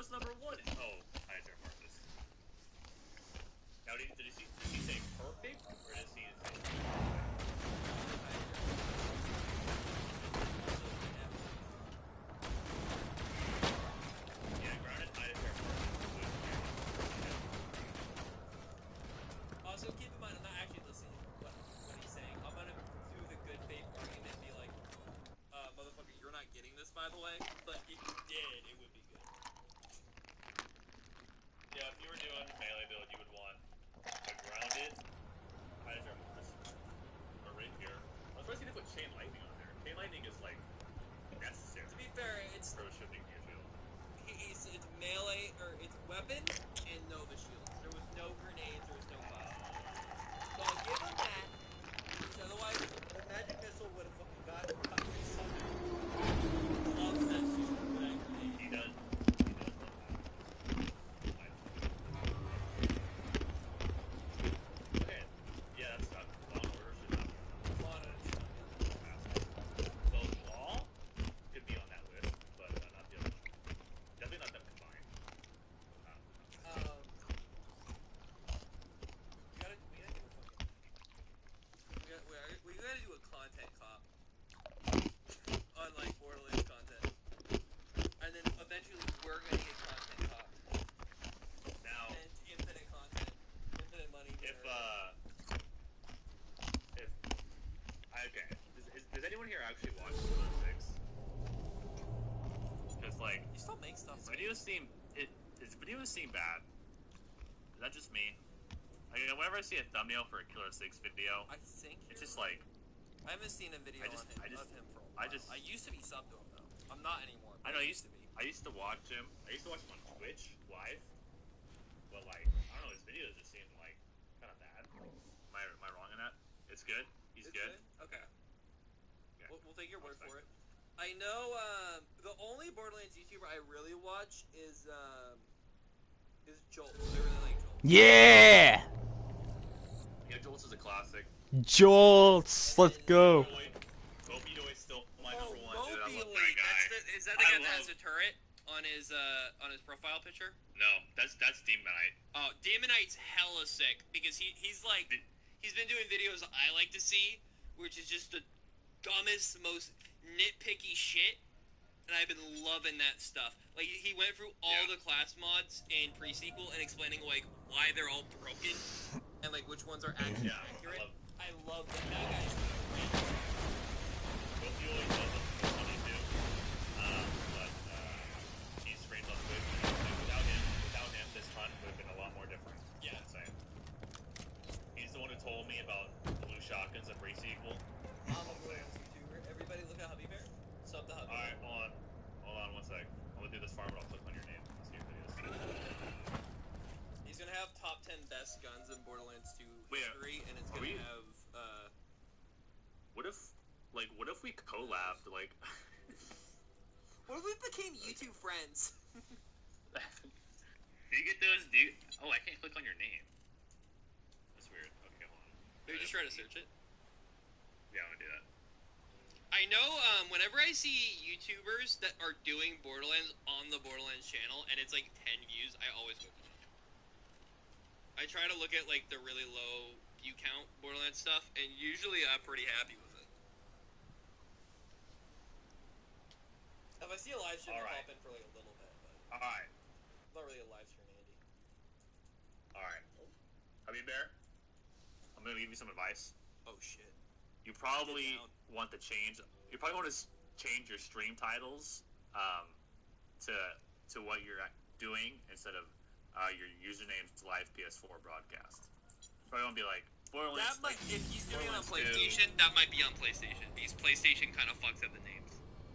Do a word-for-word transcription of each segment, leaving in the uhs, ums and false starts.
was number one. Oh, I didn't mark this. Now, did, did, he, did he say perfect, or did he say... Yeah, grounded, I didn't perfect. Also, keep in mind, I'm not actually listening to what, what he's saying. I'm gonna do the good faith argument and be like, uh, motherfucker, you're not getting this, by the way, but if you did, it would be good. Yeah, if you were doing melee build, you would want a grounded, Kaiser Mortis, or right here. I was supposed to put Chain Lightning on there. Chain Lightning is like necessary. To be fair, it's for shifting your shield. It's, it's melee, or it's weapon and Nova Shields. There was no grenades, there was no fire. So I'll give him that, because otherwise the magic missile would have fucking gotten cut me something. Loves that shield for that grenade. He does. He does love that. Okay. Yeah, that's not. Law and Order should not be on that. Law and Order should not be on that. So Law could be on that list, but uh, not the other one. Definitely not them combined. Uh, Um, we gotta, we gotta do a fucking, we gotta, we gotta, we gotta do a content cop on like Borderlands content, and then eventually we're gonna get content cop. now, And infinite content, infinite money. if uh, if okay, does, is, does anyone here actually watch Killer Six? Because like, you still make stuff. his Right? videos seem it. His videos seem bad. Is that just me? I mean, whenever I see a thumbnail for a Killer Six video, I think it's just right. like I haven't seen a video I just- on him, I just- of him for a while. I just- I used to be subbed to him though. I'm not anymore. I know I used to be. I used to watch him. I used to watch him on Twitch live, but like I don't know, his videos just seem like kind of bad. Am I am I wrong in that? It's good. He's It's good. Okay. Yeah. We'll, we'll take your I'll word for respect it. I know um, the only Borderlands YouTuber I really watch is um, is Jolt. I really like Jolt. Yeah! Yeah, Jolts is a classic. Jolts! Let's go. Mobidoy is still my Oh, number one. Dude, I Moby love Lee. that guy. That's the, is that the I guy that has love- a turret on his uh on his profile picture? No, that's that's Demonite. Oh, Demonite's hella sick because he he's like he's been doing videos I like to see, which is just the dumbest, most nitpicky shit, and I've been loving that stuff. Like he went through all Yeah. the class mods in pre-sequel and explaining like why they're all broken and like which ones are actually Yeah, I accurate. love- I love that. That guy's great. Mobidoy does look funny too. Um, but uh, he's streamed on Twitch. And without him, without him, this hunt would have been a lot more different. Yeah. I'd say. He's the one who told me about blue shotguns in pre-sequel. I'm a Borderlands YouTuber. Everybody look at Hubby Bear. Sub to Hubby. Alright, hold on. Hold on one sec. I'm gonna do this farm, but I'll click on your name. Let's see your videos. He's gonna have top ten best guns in Borderlands two Wait, history, and it's are gonna we- have uh. What if, like, what if we collabed, like... What if we became YouTube friends? Do you get those, do you... Oh, I can't click on your name. That's weird. Okay, hold on. Maybe just try to search it. Yeah, I'm gonna do that. I know um, whenever I see YouTubers that are doing Borderlands on the Borderlands channel and it's like ten views, I always go. I try to look at like the really low view count Borderlands stuff, and usually I'm pretty happy with it. If I see a live stream, I'll Alright. hop in for like a little bit, but Alright. I'm not really a live stream Andy. Alright. Hubby Bear, I'm gonna give you some advice. Oh shit. You probably Get down. want to change... You probably want to s- change your stream titles um, to to what you're ac- doing instead of uh, your username's live P S four broadcast. You probably want to be like, Borderlands... That might, like, if he's doing it on Borderlands two. PlayStation, that might be on PlayStation because PlayStation kind of fucks up the names.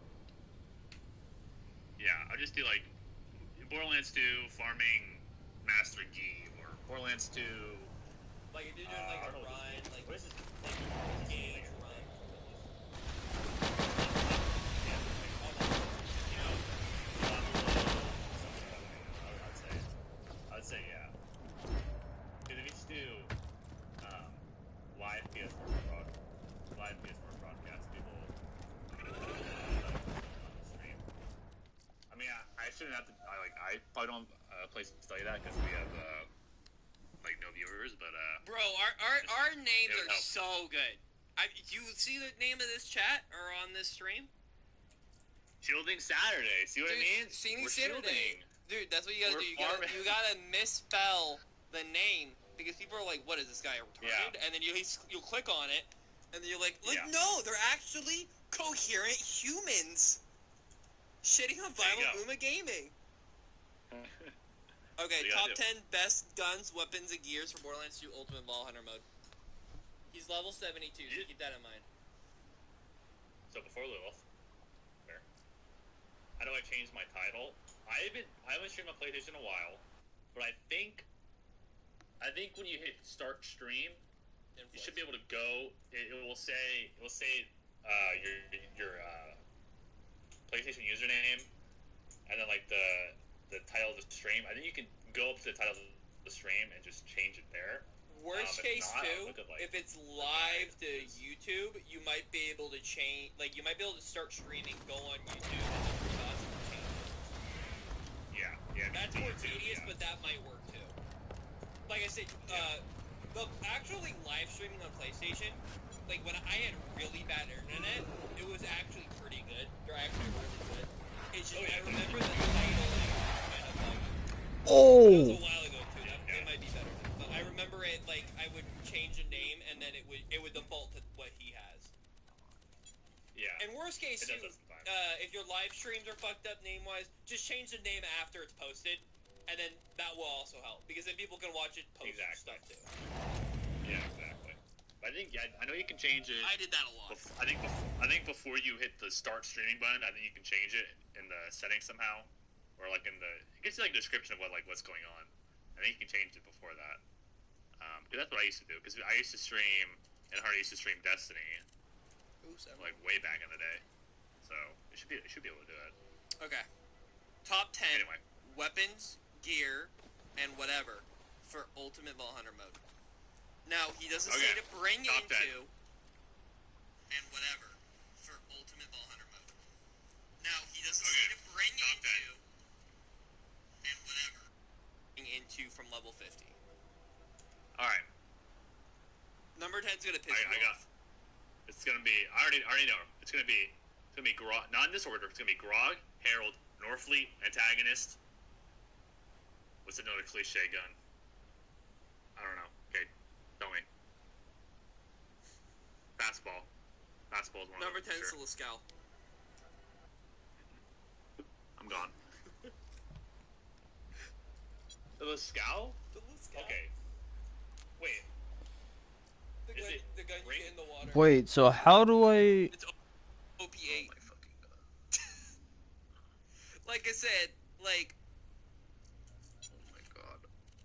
Yeah, I'll just do like Borderlands two Farming Master G or Borderlands two. Like if you're doing like Uh, a run, like what is this? like gauge run. Yeah, you know, um, I'd say, I'd say yeah. Dude, if you just do um, live P S four broad, live P S four broadcast, people uh, on the stream. I mean, I, I shouldn't have to. I like. I probably don't uh, place to tell you that because we have uh, like no viewers. But uh, Bro, our our, just, our names are help. so good. I, do you see the name of this chat or on this stream? Shielding Saturday. See what Dude, I mean? Shielding We're Saturday. shielding. Dude, that's what you gotta We're do. You gotta, farming. you gotta misspell the name because people are like, "What is this guy retarded?" Yeah. And then you you click on it, and then you're like, "Like Yeah. no, they're actually coherent humans." Shitting on Viral Booma Gaming. Okay, top ten best guns, weapons, and gears for Borderlands two Ultimate Ball Hunter mode. He's level seventy-two, so keep that in mind. So before Lilith, there. How do I change my title? I haven't I haven't streamed on PlayStation in a while, but I think I think when you hit start stream, you should be able to go. It, it will say it will say uh, your your uh, PlayStation username, and then like the the title of the stream. I think you can go up to the title of the stream and just change it there. Worst um, case not, too, at, like, if it's live to YouTube, you might be able to change. Like you might be able to start streaming, go on YouTube, and then possibly change it. Yeah, yeah. That's more YouTube, tedious, yeah. but that might work too. Like I said, uh, the actually live streaming on PlayStation, like when I had really bad internet, it was actually pretty good. They're actually really good. It's just, Oh, yeah. I remember the title kind of like, Oh! it was a while ago too, that, Yeah. it might be better. But I remember it, like, I would change a name and then it would, it would default to what he has. Yeah. And worst case It too, does that sometimes. uh, if your live streams are fucked up name-wise, just change the name after it's posted, and then that will also help, because then people can watch it post Exactly. stuff too. Yeah, exactly. I think yeah, I know you can change it. I did that a lot. Bef- I think bef- I think before you hit the start streaming button, I think you can change it in the settings somehow, or like in the it gets like a description of what like what's going on. I think you can change it before that. Um, cause that's what I used to do. Because I used to stream and Hardy used to stream Destiny, Oops, like way back in the day. So it should be it should be able to do it. Okay. Top ten Anyway. weapons, gear, and whatever for Ultimate Ball Hunter mode. Now, he doesn't Okay. say to bring Top into ten. and whatever for Ultimate Ball Hunter mode. Now, he doesn't Okay. say to bring Top into ten. and whatever bring into from level fifty. All right. Number ten's gonna piss I, me I got. off. It's gonna be. I already I already know. It's gonna be. It's gonna be Grog. Not in this order. It's gonna be Grog, Herald, Norfleet, Antagonist. What's another cliche gun? I don't know. Okay, tell me. Fastball. Fastball is one Number of them. ten, Sure. Celestial. I'm gone. The Scowl? Celestial. Okay. Wait. The Is gun, it the gun you ring? get in the water. Wait, so how do I... It's O P eight. Oh my fucking god. Like I said, like, Oh my god.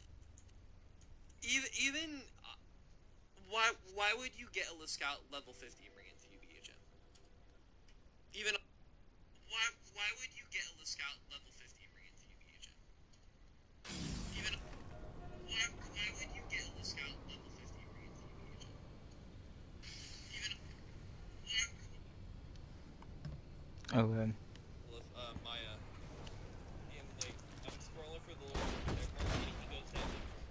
even, even uh, why why would you get a Scout level fifty and bring it to U B H M? Even why why would you get a Scout level fifty and bring it to U B H M? Even why why would you get a Scout level fifty and bring it to U B H M? Even why? Okay. Uh, Maya. And like I'm scrolling for the little check mark and he goes down.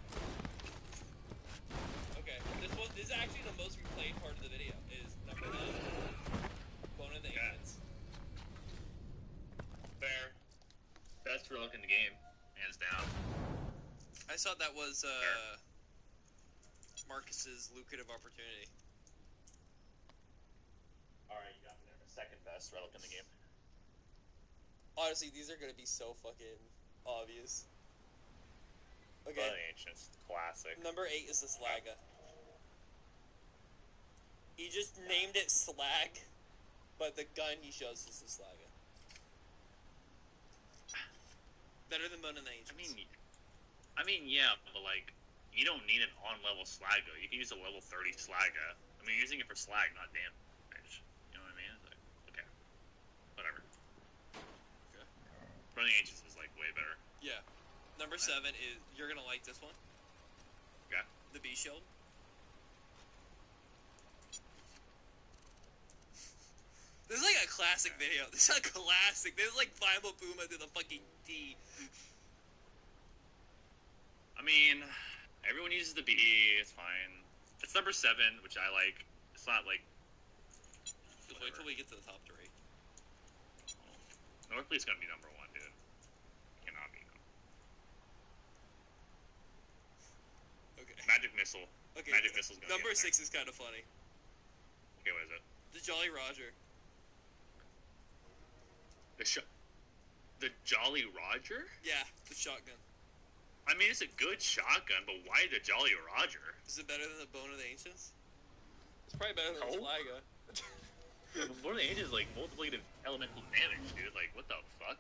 Okay, this was this is actually the most replayed part of the video is number nine. Bone of the Yeah. Agents. Fair. Best relic in the game, hands down. I thought that was uh Marcus's lucrative opportunity. Alright, you got me there. Second best relic in the game. Honestly, these are gonna be so fucking obvious. Blood Okay, of the Ancients, classic. number eight is the Slaga. He just named it Slag, but the gun he shows is the Slaga. Better than Bone and the I Ancients. mean, I mean, yeah, but like, you don't need an on-level Slaga. You can use a level thirty Slaga. I mean, you're using it for slag, not damage. You know what I mean? It's like, okay, whatever. Okay. Running Ancients is like way better. Yeah. Number seven is, you're gonna like this one, Okay. the B Shield. This is like a classic classic video. This is a classic. This is like Bible Puma to the fucking D. I mean, everyone uses the B. It's fine. It's number seven, which I like. It's not like. Just wait till we get to the top three. Northleaf's gonna be number one, dude. Cannot be. Okay. Magic Missile. Okay. Magic Missile's gonna Number be six is kind of funny. Okay, what is it? The Jolly Roger. The sh- The Jolly Roger? Yeah, the shotgun. I mean, it's a good shotgun, but why the Jolly Roger? Is it better than the Bone of the Ancients? It's probably better than No. the Slaga. One of the Ages is like multiplicative elemental damage, dude. Like, what the fuck?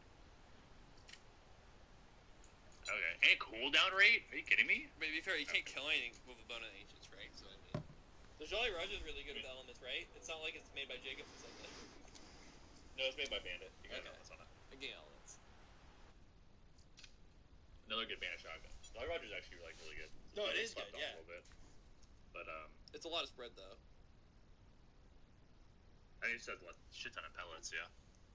Okay, and cooldown rate? Are you kidding me? But to be fair, you can't kill anything with a Bone of the Ancients, right? So, I mean... The Jolly Roger is really good with elements, right? It's not like it's made by Jacobs or something. No, it's made by Bandit. You got Okay. elements on it. I get elements. Another good Bandit shotgun. Jolly Roger's actually like really good. No, it It's is good, slept on yeah. A little bit. But um, It's a lot of spread, though. I think it said what shit ton of pellets, yeah.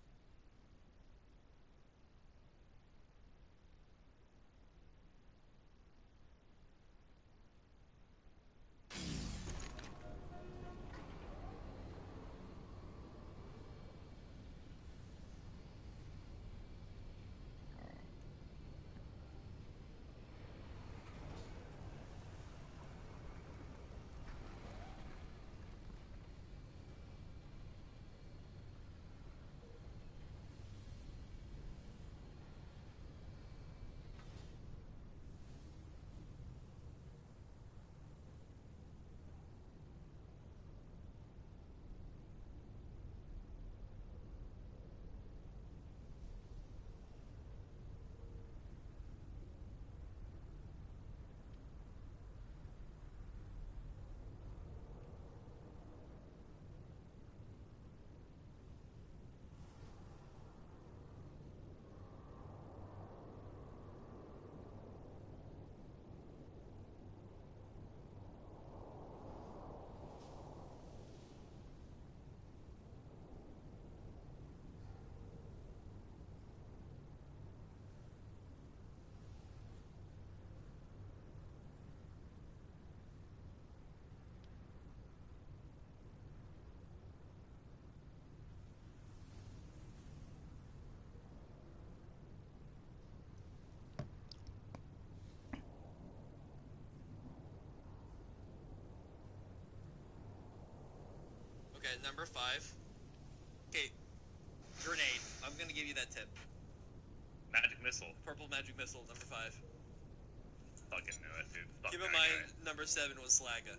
Okay, number five. Okay, grenade. I'm gonna give you that tip. Magic Missile. Purple magic missile, number five. Fucking knew it, dude. Fuck Keep in that mind, guy. number seven was Slaga.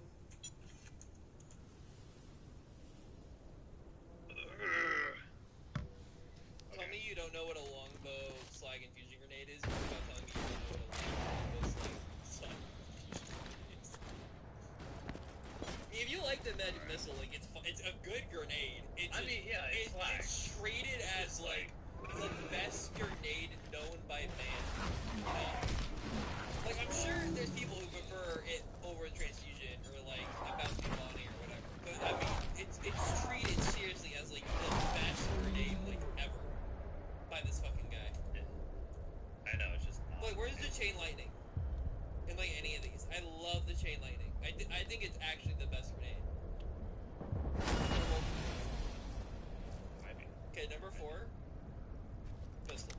Ugh. Tell me you don't know what a longbow slag infusion grenade is. You're about telling me you don't know what a longbow slag slag infusion grenade is. I mean, if you like the magic missile, like it's fu- it's a good grenade. It's I just- mean, yeah, it's it- slag. it's treated as like the best grenade known by man. You know? Like I'm sure there's people who prefer it over transfusion or like a bounty money or whatever. But I mean, it's it's treated seriously as like the best grenade like ever by this fucking guy. I know, it's just not. Like, where's the chain lightning? In like any of these, I love the chain lightning. I, th- I think it's actually the best grenade. Might be. Okay, number four. Pistol.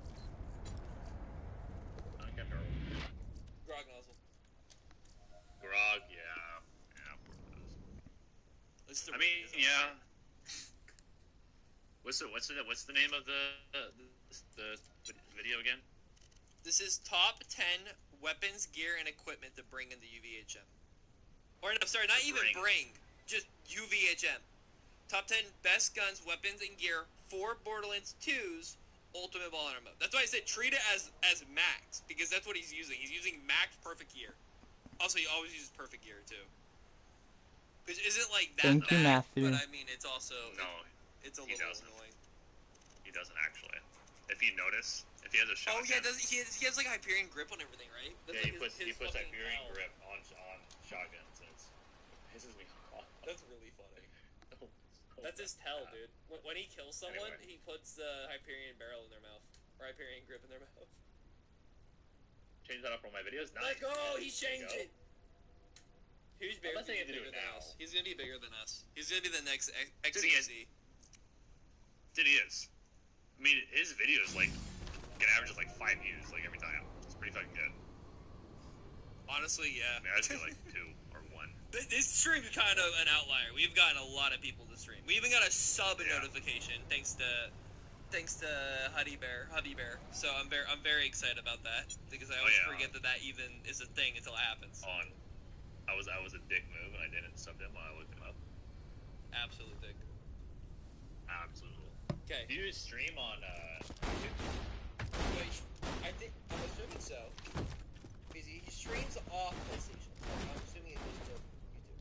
I can't remember. Grog nozzle. Grog, yeah. Yeah, poor Liz. It's the I mean, reason. yeah. What's the what's the what's the name of the the, the video again? This is top ten weapons, gear, and equipment to bring into U V H M. Or no, sorry, not even Bring. bring, just U V H M. Top ten best guns, weapons, and gear for Borderlands two's Ultimate Ball Hunter mode. That's why I said treat it as as max, because that's what he's using. He's using max perfect gear. Also, he always uses perfect gear too. Which isn't like that Thank you, bad, Matthew. but I mean, it's also No, it, it's a he little doesn't. annoying. he doesn't actually. If you notice, if he has a shotgun. Oh yeah, does he? Has, he has like Hyperion grip on everything, right? That's Yeah, like he puts his, he his puts that fucking Fury power. grip on on shotguns. And it's, it pisses me off. That's really funny. No, That's his tell, dude. When, when he kills someone, Anyway. he puts the Hyperion barrel in their mouth. Or Hyperion grip in their mouth. Change that up on my videos. Let Nice. go! Yeah, He there you changed go. it! Who's bigger, not saying you have to do bigger it than now. us? He's gonna be bigger than us. He's gonna be the next X Dude, he is. C. Dude, he is. I mean, his videos like get averages like five views like every time. It's pretty fucking good. Honestly, yeah. I mean, I just feel like two or one. Th- This stream's kind of an outlier. We've gotten a lot of people to stream. We even got a sub Yeah. notification thanks to thanks to Huddy Bear, Hubby Bear. So I'm very I'm very excited about that because I always yeah. forget that that even is a thing until it happens. On, I was I was a dick move and I didn't sub him when I looked him up. Absolute dick. Absolutely. Okay. Do you stream on uh? Wait, I think I'm assuming so. Because he, he streams off PlayStation. I'm assuming it goes to YouTube.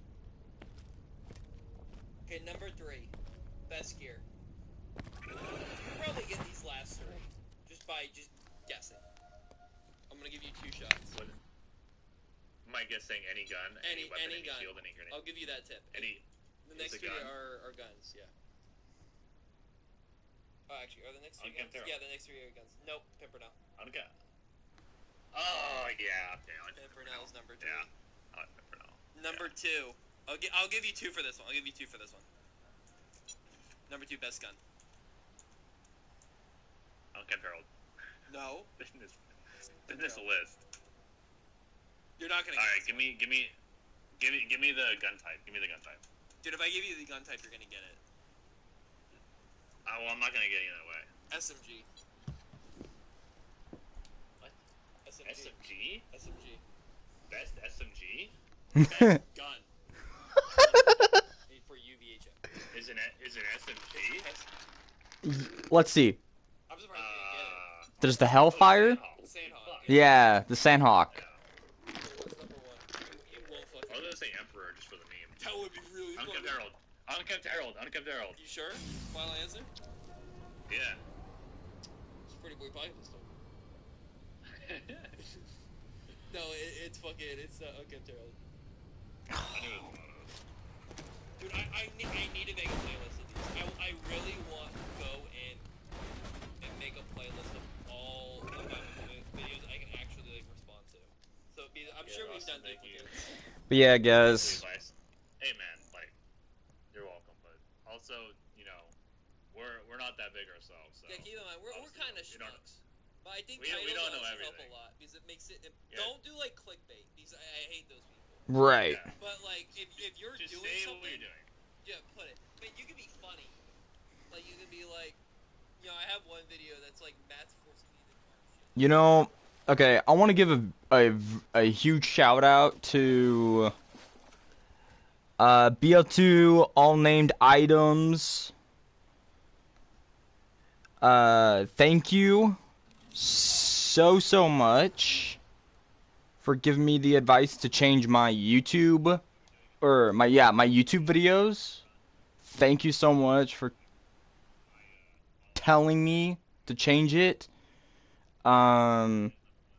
Okay, number three, best gear. You can probably get these last three just by just guessing. I'm gonna give you two shots. What? Am I guessing any gun, any, Any weapon, any any gun. shield, any grenade? I'll give you that tip. Any? The Is next it three gun? are, are guns. Yeah. Oh, actually, are the next three Unkempt guns? arrow. Yeah, the next three are guns. Nope, Pimpernel. I don't get. Oh yeah, okay. I like Pimpernel's number two. Yeah, I like Pimpernel. Number two. I'll, gi- I'll give you two for this one. I'll give you two for this one. Number two, best gun. Unkempt Herald. No. In this, in this list. You're not gonna All get right, this give one. me, give me, give me, give me the gun type. Give me the gun type. Dude, if I give you the gun type, you're gonna get it. Uh, well, I'm not gonna get it either way. S M G. What? S M G. S M G? S M G. Best S M G? Best gun. Made for U V H M. Is an is an S M G? Let's see. I'm surprised you didn't get Uh, There's the Hellfire. oh, it. Sandhawk. fuck. Yeah, the Sandhawk. Yeah. What's number one? You, you won't I fucking. was gonna say Emperor just for the meme. That would be really Unkempt funny. Herald. Unkempt Herald. Unkempt Herald. You sure? Final answer? Yeah. It's a pretty boy pocket pistol. No, it, it's fucking, it's uh, Unkept Herald. I knew it was one of those. Dude, I, I, need, I need to make a playlist of these. I, I really want to go in and make a playlist of all of my videos I can actually like respond to. So be- I'm Yeah, sure we've awesome, done thank you. duplicates. But yeah, guys. Levi's. Hey man, like, you're welcome, but also, you know, we're we're not that big ourselves, so. Yeah, keep in mind, we're, we're obviously, kind of we don't- schmucks. But I think we- we titles don't know actually help everything. a lot because it makes it. it Yeah. Don't do like clickbait because I, I hate those people. Right. Yeah. But like, if, if you're Just doing say something, what you're doing. yeah, put it. But you can be funny. Like you can be like, you know, I have one video that's like Matt's forcing me to carve shit. You know, okay, I want to give a, a, a huge shout out to uh, B L two all named items. Uh, thank you so, so much for giving me the advice to change my YouTube, or my, yeah, my YouTube videos. Thank you so much for telling me to change it. Um,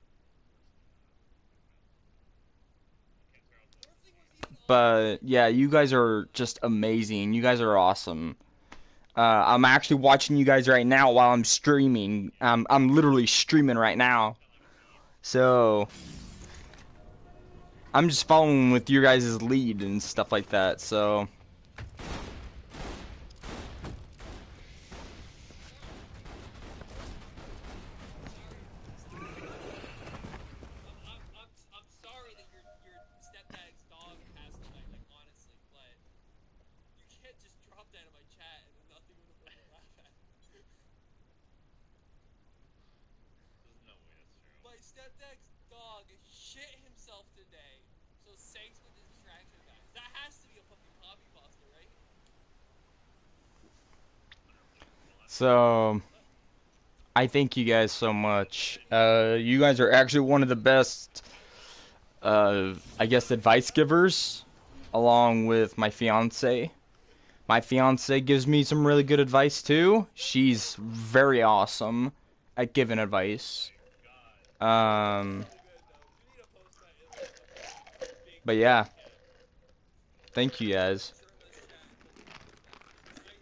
but yeah, you guys are just amazing. You guys are awesome. Uh, I'm actually watching you guys right now while I'm streaming. Um, I'm literally streaming right now. So, I'm just following with your guys' lead and stuff like that, so. I'm, I'm, I'm, I'm sorry that your your stepdad's dog passed away. Like honestly, but you can't just drop that in my chat and then nothing would have laugh at. There's no way that's true. My stepdad's dog shit himself today. So thanks for the distraction, guys. That has to be a fucking copy pasta, right? So, I thank you guys so much. Uh, you guys are actually one of the best, uh, I guess, advice givers, along with my fiance. My fiance gives me some really good advice too. She's very awesome at giving advice. Um, but yeah, thank you guys.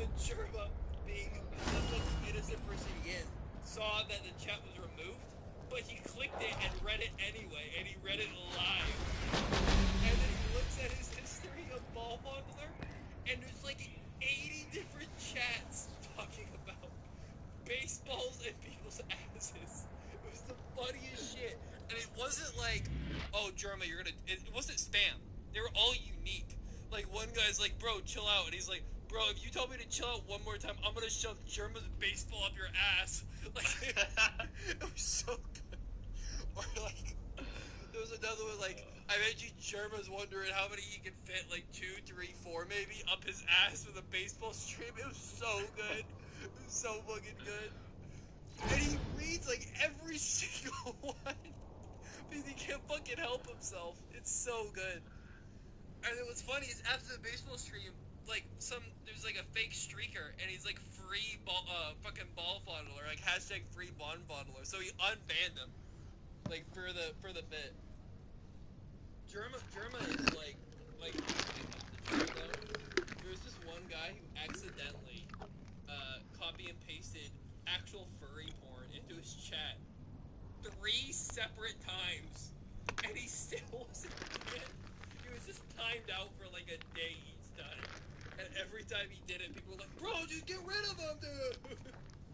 the Germa, being the fucking innocent person he is, saw that the chat was removed, but he clicked it and read it anyway, and he read it live. And then he looks at his history of Ball Bundler, and there's like eighty different chats talking about baseballs and people's asses. It was the funniest shit. And it wasn't like, oh, Germa, you're gonna... It, it wasn't spam. They were all unique. Like, one guy's like, bro, chill out. And he's like, bro, if you tell me to chill out one more time, I'm gonna shove Germa's baseball up your ass. Like, it was so good. Or, like, there was another one, like, I bet you Germa's wondering how many he can fit, like, two, three, four, maybe, up his ass with a baseball stream. It was so good. It was so fucking good. And he reads, like, every single one. Because he can't fucking help himself. It's so good. And then what's funny is after the baseball stream, like, some, there's like a fake streaker, and he's like, free ball, uh, fucking ball fondler, like, hashtag free ball fondler. So he unbanned him, like, for the, for the bit. Germa, Germa is like, like, there was this one guy who accidentally, uh, copy and pasted actual furry porn into his chat three separate times, and he still wasn't doing it. He was just timed out for like a day each time, and every time he did it, people were like, bro, just get rid of him, dude.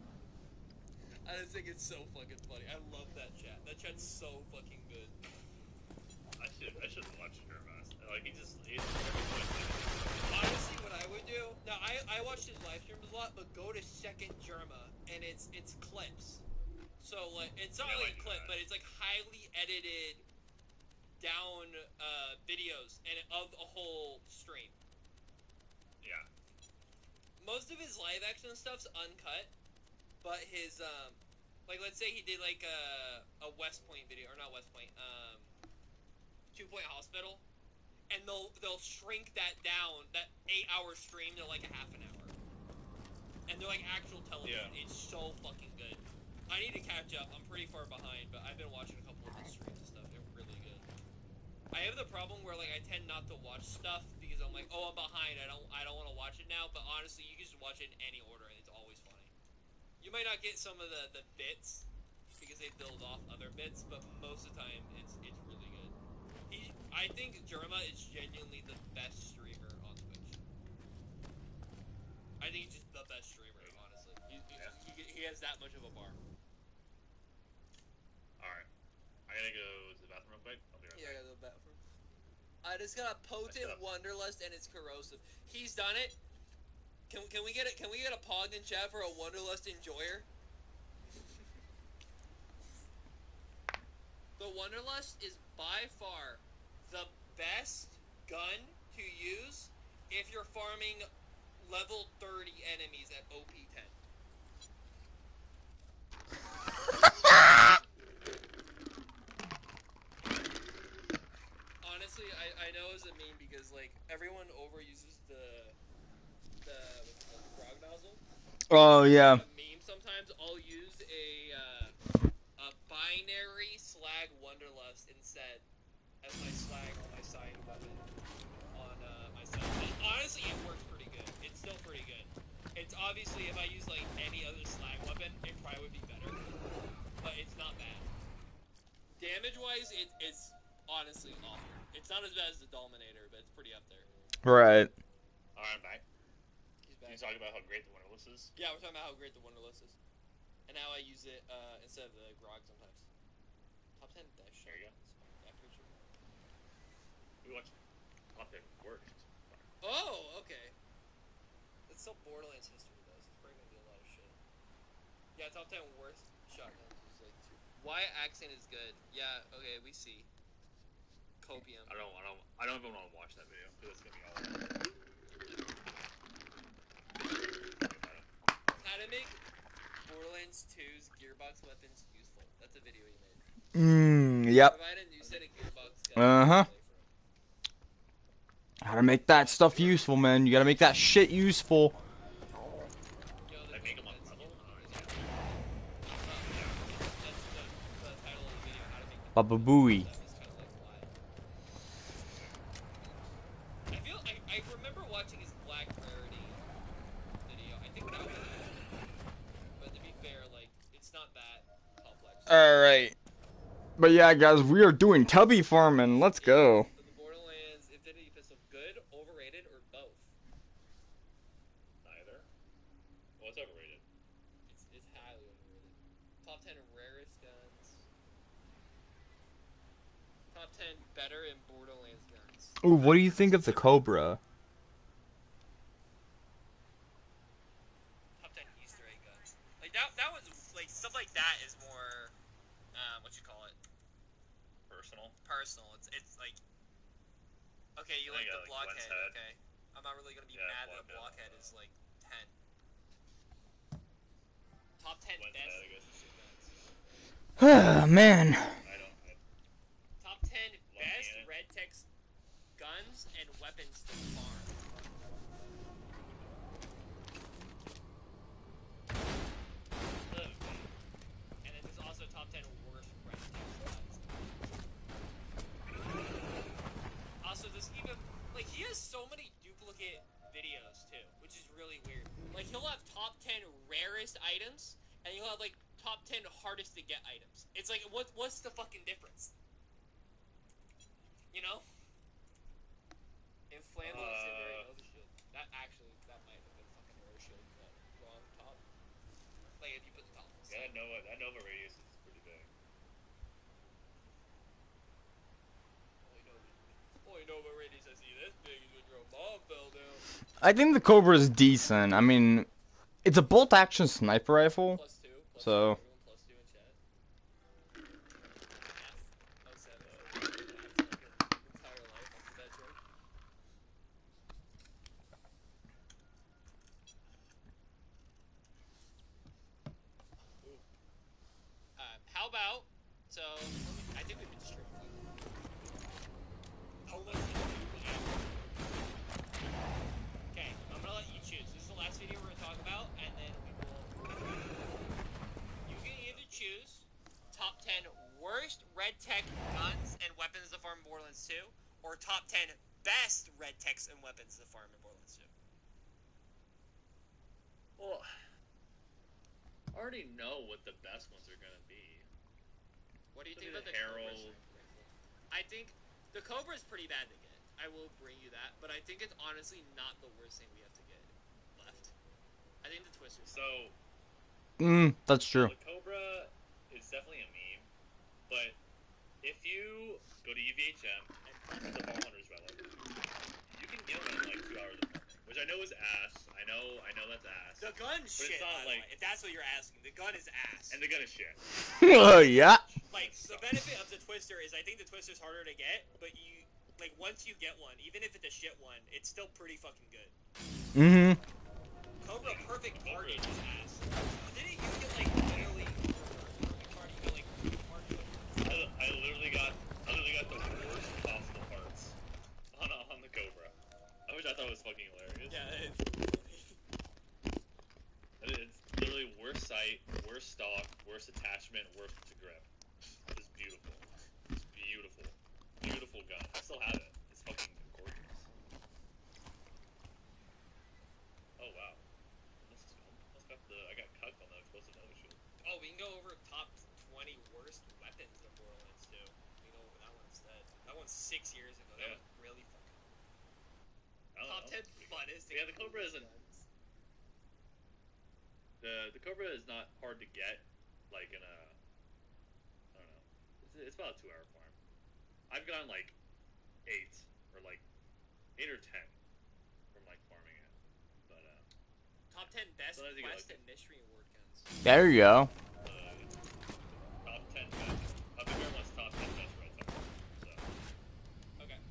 I just think it's so fucking funny. I love that chat. That chat's so fucking good. I should I should watch your mask. Like he just he's Honestly, what I would do now, I I watched his live streams a lot, but go to Second Germa, and it's it's clips. So like it's not Yeah, like like a clip, that. but it's like highly edited down uh, videos and of a whole stream. yeah. Most of his live action stuff's uncut, but his um like let's say he did like a a West Point video or not West Point um Two Point Hospital, and they'll they'll shrink that down that eight hour stream to like a half an hour, and they're like actual television. Yeah. It's so fucking good. I need to catch up. I'm pretty far behind, but I've been watching a couple of his streams and stuff. They're really good. I have the problem where like I tend not to watch stuff because I'm like, oh, I'm behind. I don't I don't want to watch it now. But honestly, you can just watch it in any order, and it's always funny. You might not get some of the, the bits because they build off other bits, but most of the time it's it's really good. He, I think Germa is genuinely the best streamer on Twitch. I think he's just the best streamer, honestly. He, he, Yeah. he, he has that much of a bar. Alright. I gotta go to the bathroom real quick. I'll be right Yeah, I back. gotta go to the bathroom. I just got a potent Messed up. Wonderlust and it's corrosive. He's done it. Can can we get it? Can we get a pog in chat for a Wonderlust enjoyer? The Wonderlust is by far the best gun to use if you're farming level thirty enemies at O P ten. Honestly, I, I know it's a meme because like everyone overuses the the what's it called, the grog nozzle. Oh yeah. A meme sometimes I'll use a uh, a binary slag Wonderlust instead as my slag on my side weapon on uh, my side. And honestly, it works pretty good. It's still pretty good. It's obviously if I use like any other slag weapon, it probably would be better, but it's not bad. Damage wise, it, it's honestly awful. It's not as bad as the Dominator, but it's pretty up there. Right. Alright, I'm back. He's Can back. you talk about how great the Wonderlust is? Yeah, we're talking about how great the Wonderlust is. And how I use it uh, instead of the grog sometimes. Top ten dash. There you go. That picture. We watched top ten worst. Oh, okay. That's still Borderlands history, though. So it's probably gonna be a lot of shit. Yeah, top ten worst shotguns is like two. Why accent is good? Yeah, okay, we see. Copium. I don't I don't I don't even want to watch that video because it's gonna be all How to make Borderlands two's gearbox weapons useful. That's a video he made. Mmm. Yep. Provide a new set of gearbox guns. Uh-huh. to play from. How to make that stuff useful, man. You gotta make that shit useful. Yo, the I make them on that's- level? that's the, the title of the video, how to make the Baba Booey. That was kind of like live. I feel I, I remember watching his Black Rarity video. Alright. But yeah, guys, we are doing Tubby Farming. Let's go. So the Borderlands Infinity Pistol, good, overrated, or both? Neither. Well, it's overrated. It's, it's highly overrated. Top ten rarest guns. Top ten better in Borderlands guns. Ooh, what do you think of the Cobra? Top ten Easter egg guns. Like that. That was like stuff like that is more. Uh, what you call it? Personal. Personal. It's it's like. Okay, you I like got, the like, blockhead. Gwen's head. Okay, I'm not really gonna be Yeah, mad that the blockhead. blockhead is like ten. Top ten Gwen's best head, I guess. Easter guns. Ah, man. I don't. I, Top ten Long best cannon. red text guns and weapons to farm. And then there's also top ten worst red text guns. Also, there's even like he has so many duplicate videos too, which is really weird. Like he'll have top ten rarest items, and you'll have like top ten hardest to get items. It's like what what's the fucking difference? You know? Inflammable Uh, incendiary Nova shield. That actually that might have been fucking rare shield, but wrong top. Like if you put the top. yeah, that Nova, that Nova radius is pretty big. Only Nova. Only Nova radius I see this big is when your mom fell down. I think the Cobra is decent. I mean, it's a bolt action sniper rifle. Plus two. Plus So. two, everyone plus two in chat. F oh seven. That's like your entire life up to that joke. Ooh. Uh, how about so? I think we've been streaming. How much? Okay, I'm gonna let you choose. This is the last video we're gonna talk about, and then we will. You can either choose top ten worst red tech guns and weapons to farm in Borderlands two, or top ten best red techs and weapons to farm in Borderlands two. Well, I already know what the best ones are gonna be. What do you Look think at about the the Cobra Herald. sniper rifle? I think the Cobra is pretty bad to get. I will bring you that, but I think it's honestly not the worst thing we have to get left. I think the Twister's So, Mm, that's true. the Cobra is definitely a meme, but if you go to E V H M and farm the Ball Hunter's Relic, you can get one in like two hours of farming, which I know is ass. I know, I know that's ass. The gun's But shit, it's not by the like- way. If that's what you're asking, the gun is ass. And the gun is shit. Oh, yeah. Like, the benefit of the Twister is I think the Twister's harder to get, but you, like, once you get one, even if it's a shit one, it's still pretty fucking good. Mm-hmm. Cobra Perfect Target is ass. Didn't you get, like, literally, Perfect Target, you got, like, target. I, I literally got, I literally got the worst possible parts on on the Cobra. I wish I thought it was fucking hilarious. Yeah, it's And it's literally worst sight, worst stock, worst attachment, worst to grip. It's beautiful. It's beautiful. Beautiful gun. I still have it. It's fucking gorgeous. Oh wow. This is cool. Almost got the, I got cucked on the explosive Nova shield. Oh, we can go over top twenty worst weapons in Borderlands two. We can go over that one instead. That one's six years ago. That Yeah. was really fucking I don't top know. ten It's pretty good. funnest. Yeah, the Cobra isn't. The the Cobra is not hard to get, like in a. I don't know. It's, it's about a two hour farm. I've gotten like eight or like eight or ten from like farming it, but uh. Top ten best Sometimes you get quest lucky. and mystery award guns. There you go. Uh, top ten best. I think everyone's top ten best red tech. So Okay.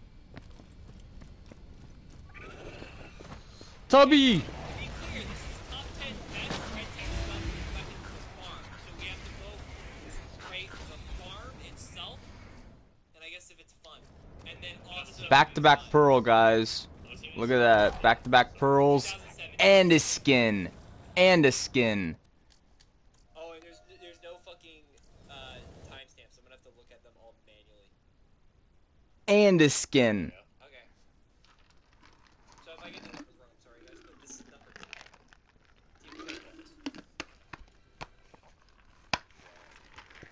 Tubby! To be clear, this is top ten best red tech guns and weapons to farm. So we have to vote rate the farm itself, and I guess if it's fun, and then also Back to back pearl, guys. Look at that. Back to back pearls. And a skin. And a skin. Oh, and there's there's no fucking uh, timestamps. I'm gonna have to look at them all manually. And a skin. Okay. So if I get the numbers wrong, I'm sorry guys, but this is number two. Team Playboys.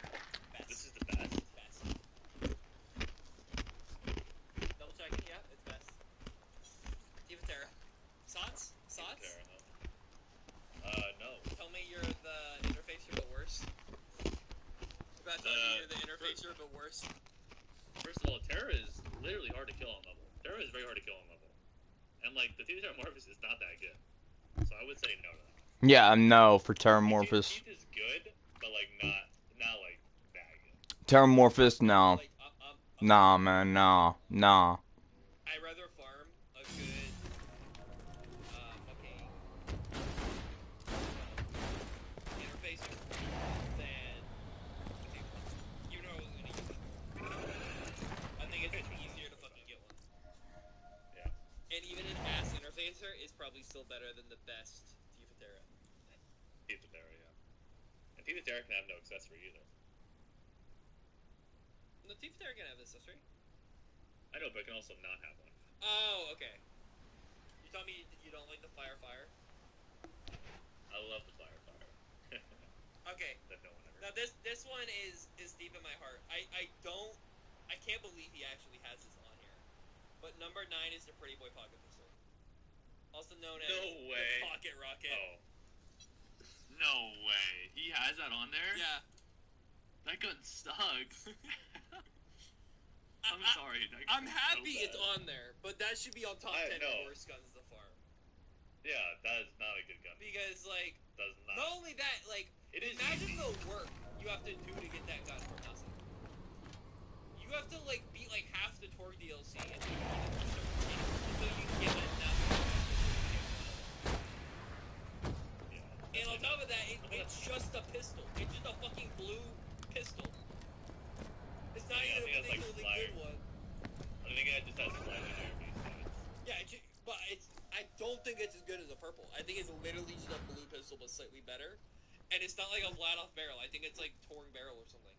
first. First of all, Terra is literally hard to kill on level. Terra is very hard to kill on level. And, like, the Teeth Terramorphous is not that good. So I would say no to that. Yeah, no for Teeth, Terramorphous. Teeth is good, but, like, not, not like, that good. Terramorphous, no. Like, uh, um, uh, Nah, man, nah, nah. I'd rather farm a good, uh, fucking, uh, interfacer than a Teeth one. Even though I wasn't gonna use it. I think it's easier to fucking get one. Yeah. And even an ass interfacer is probably still better than the best Tifa Terra. Teeth Terra, yeah. And Teeth Terra can have no accessory either. No, Tifa Terra can have accessory. I know, but it can also not have one. Oh, okay. You tell me you don't like the fire fire? I love the fire fire. Okay. That no one ever. Now this this one is is deep in my heart. I I don't I can't believe he actually has this on here. But number nine is the Pretty Boy Pocket Pistol, also known as No way. the Pocket Rocket. Oh. No way. He has that on there? Yeah. That gun sucks. I'm I, sorry. That I'm gun's happy so it's bad. on there, but that should be on top I ten know. worst guns to farm. Yeah, that is not a good gun. Because like, Does not. not only that, like, It is imagine easy. the work you have to do to get that gun for nothing. You have to like beat like half the Torque D L C and until you can get enough. Yeah. And on top of that, it, it's just a pistol. It's just a fucking blue pistol. It's not Yeah, I even think a that's, like, particularly good one. I think it just has slightly higher base stats. Yeah, it, ju- but it's. I don't think it's as good as a purple. I think it's literally just a blue pistol, but slightly better. And it's not like a flat off barrel. I think it's like Torque barrel or something.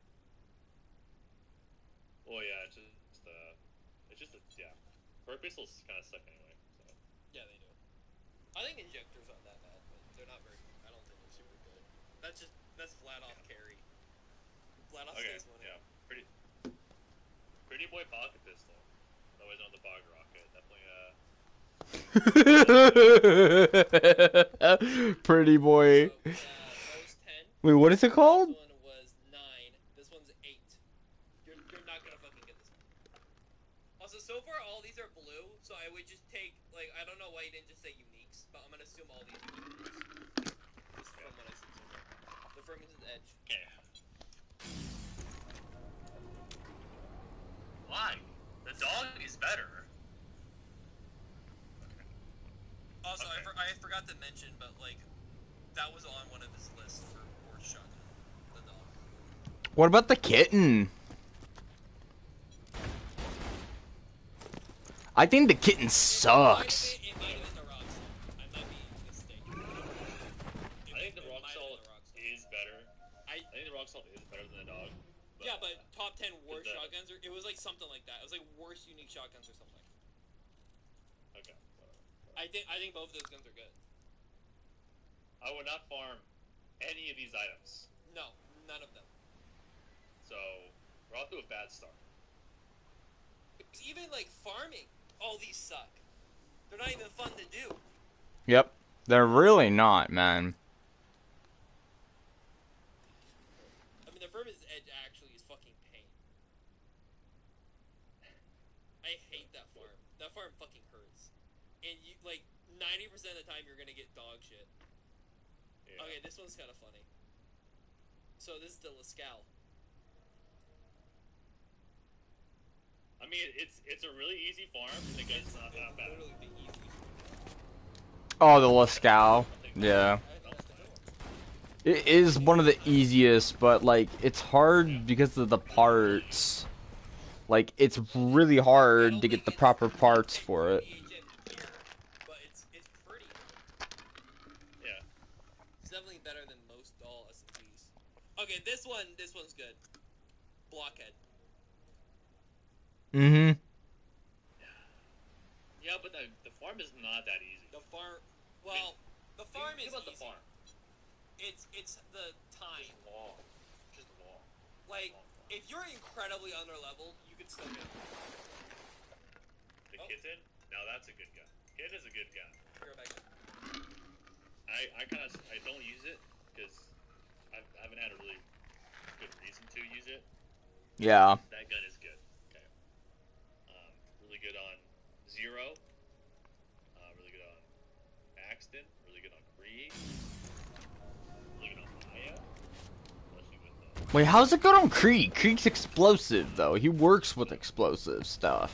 Well, yeah, it's just, uh, it's just, a, yeah. Perk pistols kind of suck anyway, so. Yeah, they do. I think injectors aren't that bad, but they're not very. I don't think they're super good. That's just that's flat off carry. Flat off Okay, stays one. yeah. Pretty, pretty boy pocket pistol. Always on the pocket rocket. Definitely, uh. Pretty boy. So, uh, that was ten. Wait, what is it called? This one was nine. This one's eight. You're, you're not gonna fucking get this one. Also, so far all these are blue, so I would just take, like, I don't know why you didn't just say uniques, but I'm gonna assume all these are uniques. Just from what I see so far. The Vermi's Edge. Okay. Why? The dog is better. Also, I, Okay. for, I forgot to mention, but, like, that was on one of his lists for worst shotgun. The dog. What about the kitten? I think the kitten sucks. It might have been, it might have been the rock salt. I might be mistaken. It, I think the it rock might have salt been the rock salt. is better. I, I think the rock salt is better than the dog. But, yeah, but top ten worst the- shotguns, or, it was like something like that. It was like worst unique shotguns or something. Okay. whatever. I think I think both of those guns are good. I would not farm any of these items. No, none of them. So, we're off to a bad start. Because even like farming, all these suck. They're not even fun to do. Yep. They're really not, man. I mean, the Vermi's Edge actually is fucking pain. I hate that farm. That farm fucking hurts. And you like ninety percent of the time you're gonna get dog shit. Yeah. Okay, this one's kind of funny. So this is the Lascal. I mean, it's it's a really easy farm, and the gun's It's, not it's that bad. literally the easiest. Oh, the Lascal. Yeah. I think that's the good one. It is one of the easiest, but, like, it's hard because of the parts. Like, it's really I hard don't to get think the it's proper parts technically for it. V H M gear, but it's it's pretty. Yeah. It's definitely better than most doll S M Gs. Okay, this one this one's good. Blockhead. Mm-hmm. Yeah, but the, the farm is not that easy. The farm, well, the farm Think is about the easy. farm. It's it's the time. Just long. Just long. Like, Long farm. if you're incredibly under leveled, you could still get it. The Oh. kitten? Now that's a good gun. Kitten is a good gun. You're back in. I, I kind of I don't use it because I haven't had a really good reason to use it. Yeah. That gun is good. Okay. Um, really good on Zero. Uh, really good on Axton. Really good on Krieg. Really good on Maya. Especially with the... Wait, how's it good on Krieg? Krieg's explosive, though. He works with explosive stuff.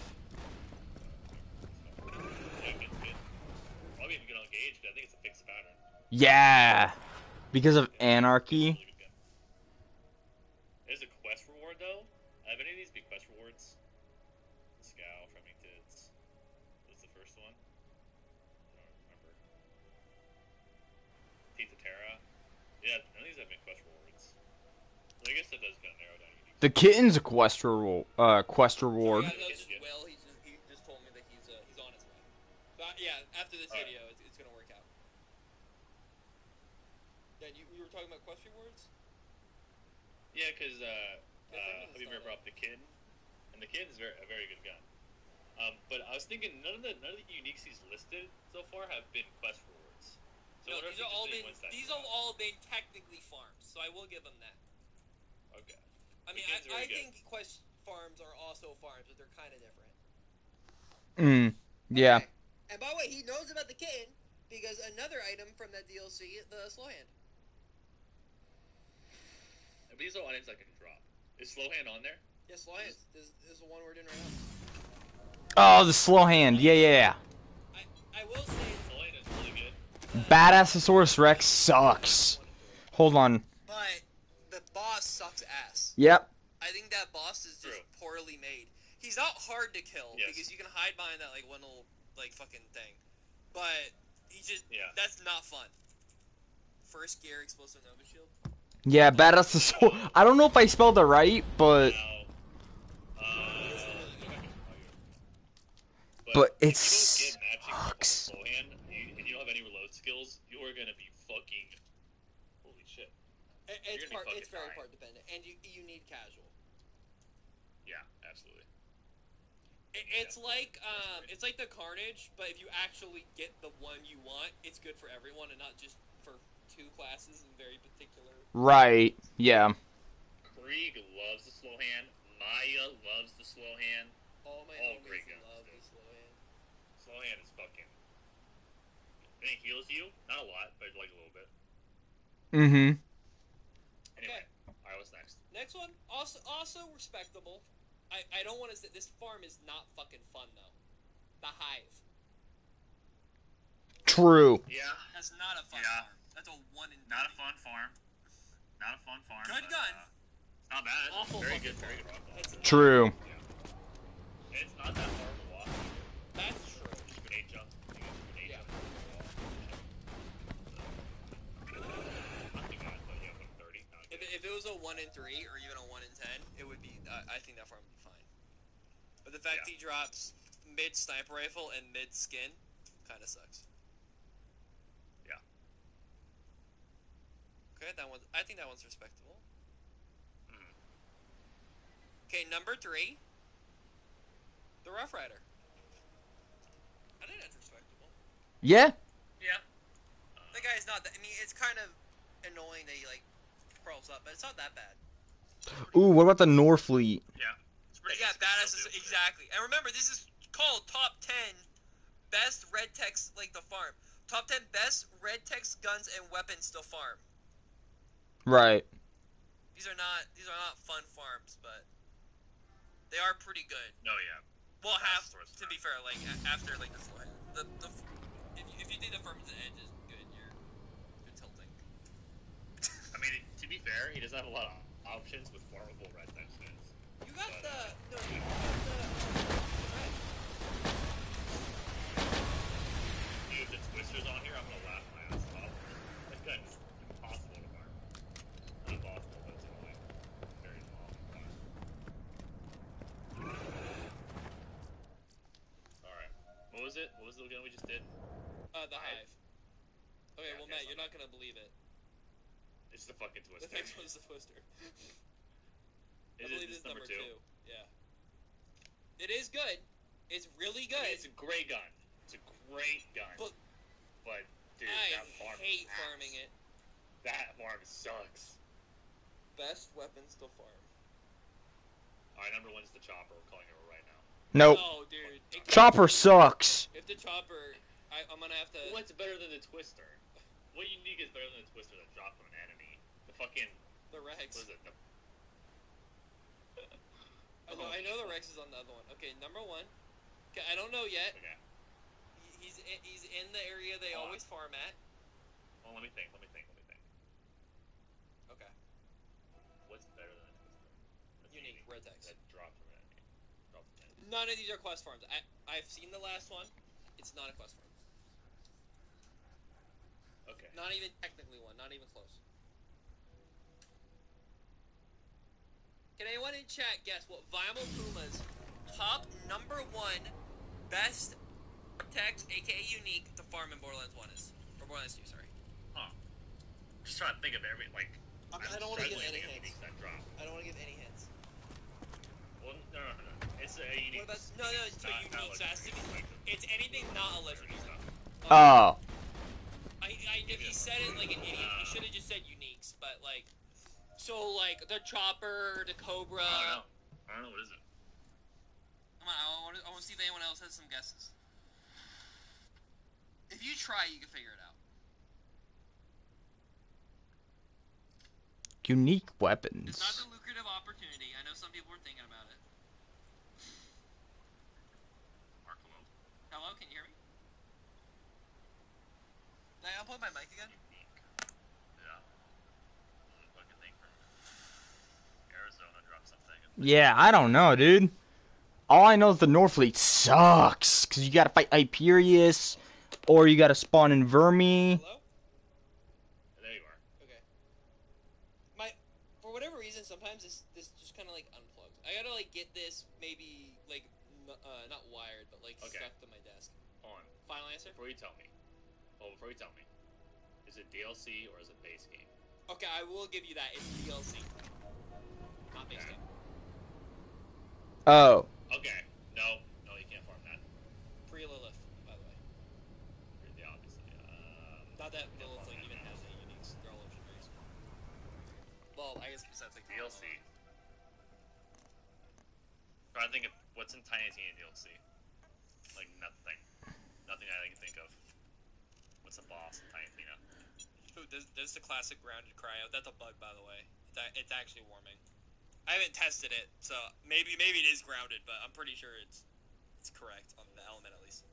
Yeah, good, good. Probably even good on Gauge, because I think it's a fixed pattern. Yeah. Because of Yeah, anarchy. really good gun. There's a quest reward, though. Have any of these be quest rewards? Scow, Remingtons. What's the first one? I don't remember. Teeth of Terra. Yeah, none of these have been quest rewards. Well, I guess that does kind of narrow down unique. The kitten's a quest, reward, uh, quest reward. So yeah, that's Will. He just he just told me that he's uh, he's on his way. So uh, yeah, after this All video, right. it's, it's gonna work out. Yeah, you, we were talking about quest rewards. Yeah, because uh, Yeah, uh, I'm gonna Habib start brought up the kid, and the kid is very, a very good gun. Um, but I was thinking none of the none of the uniques he's listed so far have been quest rewards. So No, what if these he are all just been wins that these drop? have all been technically farms, so I will give them that. Okay. I mean, Weekends I, I are good. think quest farms are also farms, but they're kind of different. Mm. Yeah. Okay. And by the way, he knows about the kitten because another item from that D L C, the slow hand. But these are items I can drop. Is slow hand on there? Yeah, slow hand. This, this is the one we're doing right now. Oh, the slow hand. Yeah, yeah, yeah. I, I will say, Slow hand is really good. Badassosaurus Rex sucks. Hold on. but the boss sucks ass. Yep. I think that boss is just True. poorly made. He's not hard to kill Yes. because you can hide behind that like one little like fucking thing, but he just Yeah. that's not fun. First gear explosive Nova Shield. Yeah, Badassosaurus. I don't know if I spelled it right, but Now, uh, But if it you don't get matching sucks. slow hand, and you, and you don't have any reload skills, you are gonna be fucking holy shit. It, You're it's gonna be part. It's fucking very dying. part dependent, and you you need casual. Yeah, absolutely. It, it's like um, it's like the Carnage, but if you actually get the one you want, it's good for everyone and not just for two classes in very particular. right. Yeah. Krieg loves the slow hand. Maya loves the slow hand. All my All homies great guns, love dude. the slow hand. Slow hand is fucking. I think it heals you, not a lot, but like a little bit. Mm-hmm. Anyway, alright, what's next? Next one, also also respectable. I, I don't want to say this farm is not fucking fun though. The Hive. True. Yeah, That's not a fun Yeah. farm. That's a one in. not a fun farm. Not a fun farm. Good but, gun. Uh, it's not bad. Awful very fucking good, very farm. good rock wall. It's not- True. Yeah. It's not that far to walk. That's true. Just grenade jump. You can grenade Yeah. jump. Not too bad, but yeah, one thirty. Not If, good. if it was a one in three or even a one in ten, it would be. Uh, I think that farm would be fine. But the fact Yeah. he drops mid sniper rifle and mid skin, kind of sucks. Yeah. Okay, that one. I think that one's respectable. Mhm. Okay, number three. The Rough Rider. I think that's respectable. Yeah. Yeah. The guy's not that. I mean, it's kind of annoying that he like crawls up, but it's not that bad. Ooh, what about the Norfleet? Yeah. It's pretty Yeah, it's good badass stuff, is too. exactly. And remember, this is called top ten best red text like the farm. Top ten best red text guns and weapons to farm. Right. These are not these are not fun farms, but they are pretty good. No, yeah. Well, half Source to be fair, like a- after like the floor, the the if you, if you think the farm's edge is good, you're you're tilting. I mean, to be fair, he doesn't have a lot of options with farmable red type skins. You got But, the uh, no, you got the red. Dude, the twisters on here, I'm gonna laugh my ass off. That gun is impossible to farm. Not impossible, but it's annoying. Very long. Alright. What was it? What was the gun we just did? Uh, the Hive. hive. Okay, Yeah, well, okay, Matt, so- you're not gonna believe it. It's the fucking twister. The next one's the twister. I Is it believe this it's number, number two? two. Yeah. It is good. It's really good. I mean, it's a great gun. It's a great gun. But But, dude, I that farm hate ass. farming it. That farm sucks. Best weapons to farm. Alright, number one's the chopper. We're calling it right now. Nope. No, dude. It Chopper sucks. If the chopper, I, I'm gonna have to. What's better than the twister? What unique is better than the twister that dropped from an enemy? The fucking. The Rex. What is it? The... I know. I know the Rex is on the other one. Okay, number one. Okay, I don't know yet. Okay. He's in, he's in the area they Oh. always farm at. Well, let me think. Let me think. Let me think. Okay. What's better than a twister? That's Unique, red text. That dropped from an enemy. Dropped from an enemy. None of these are quest farms. I I've seen the last one. It's not a quest farm. Okay. Not even technically one. Not even close. Can anyone in chat guess what Vimal Puma's top number one best text, aka unique, to farm in Borderlands one is? Or Borderlands two, sorry. Huh. Just trying to think of every like. I'm, I'm I don't want to give struggling any to think of hints. uniques that drop. I don't want to give any hints. Well, no, no, no, no. It's a unique. What about no, no? It's not- unique. not So it has to be. It's anything not a legendary. stuff. Oh. I, I, if you said it like an idiot, you should have just said uniques. But like, so like the chopper, the cobra. I don't know. I don't know. What is it? Come on, I want to, I want to see if anyone else has some guesses. If you try, you can figure it out. Unique It's not weapons. the lucrative opportunity. I know some people were thinking about it. Mark hello. Hello, can you hear me? Did I unplug my mic again? Unique. Yeah. Fucking thing from Arizona dropped something. Yeah, I don't know, dude. All I know is the Norfleet sucks. Because you gotta fight Hyperius, or you gotta spawn in Vermi. Hello? There you are. Okay. My, for whatever reason, sometimes this this just kind of like unplugs. I gotta like get this maybe like n- uh, not wired, but like Okay. stuck to my desk. Hold on. Final answer? Before you tell me. Oh, before you tell me. Is it D L C or is it base game? Okay, I will give you that. It's D L C, not base Okay. game. Oh. Okay. No. No, you can't farm that. Free Lilith, by the way. Really, obviously. Um, Not that can't Lilith farm like that even now. has any uniques. They're all legendaries. Well, I guess besides like D L C. Trying to think of what's in Tiny Tina D L C. Like nothing. Nothing I can think of. What's a boss in Tiny Tina? Ooh, this, this is the classic grounded cryo. That's a bug, by the way. It's, a- it's actually warming. I haven't tested it, so maybe maybe it is grounded, but I'm pretty sure it's it's correct on the element at least.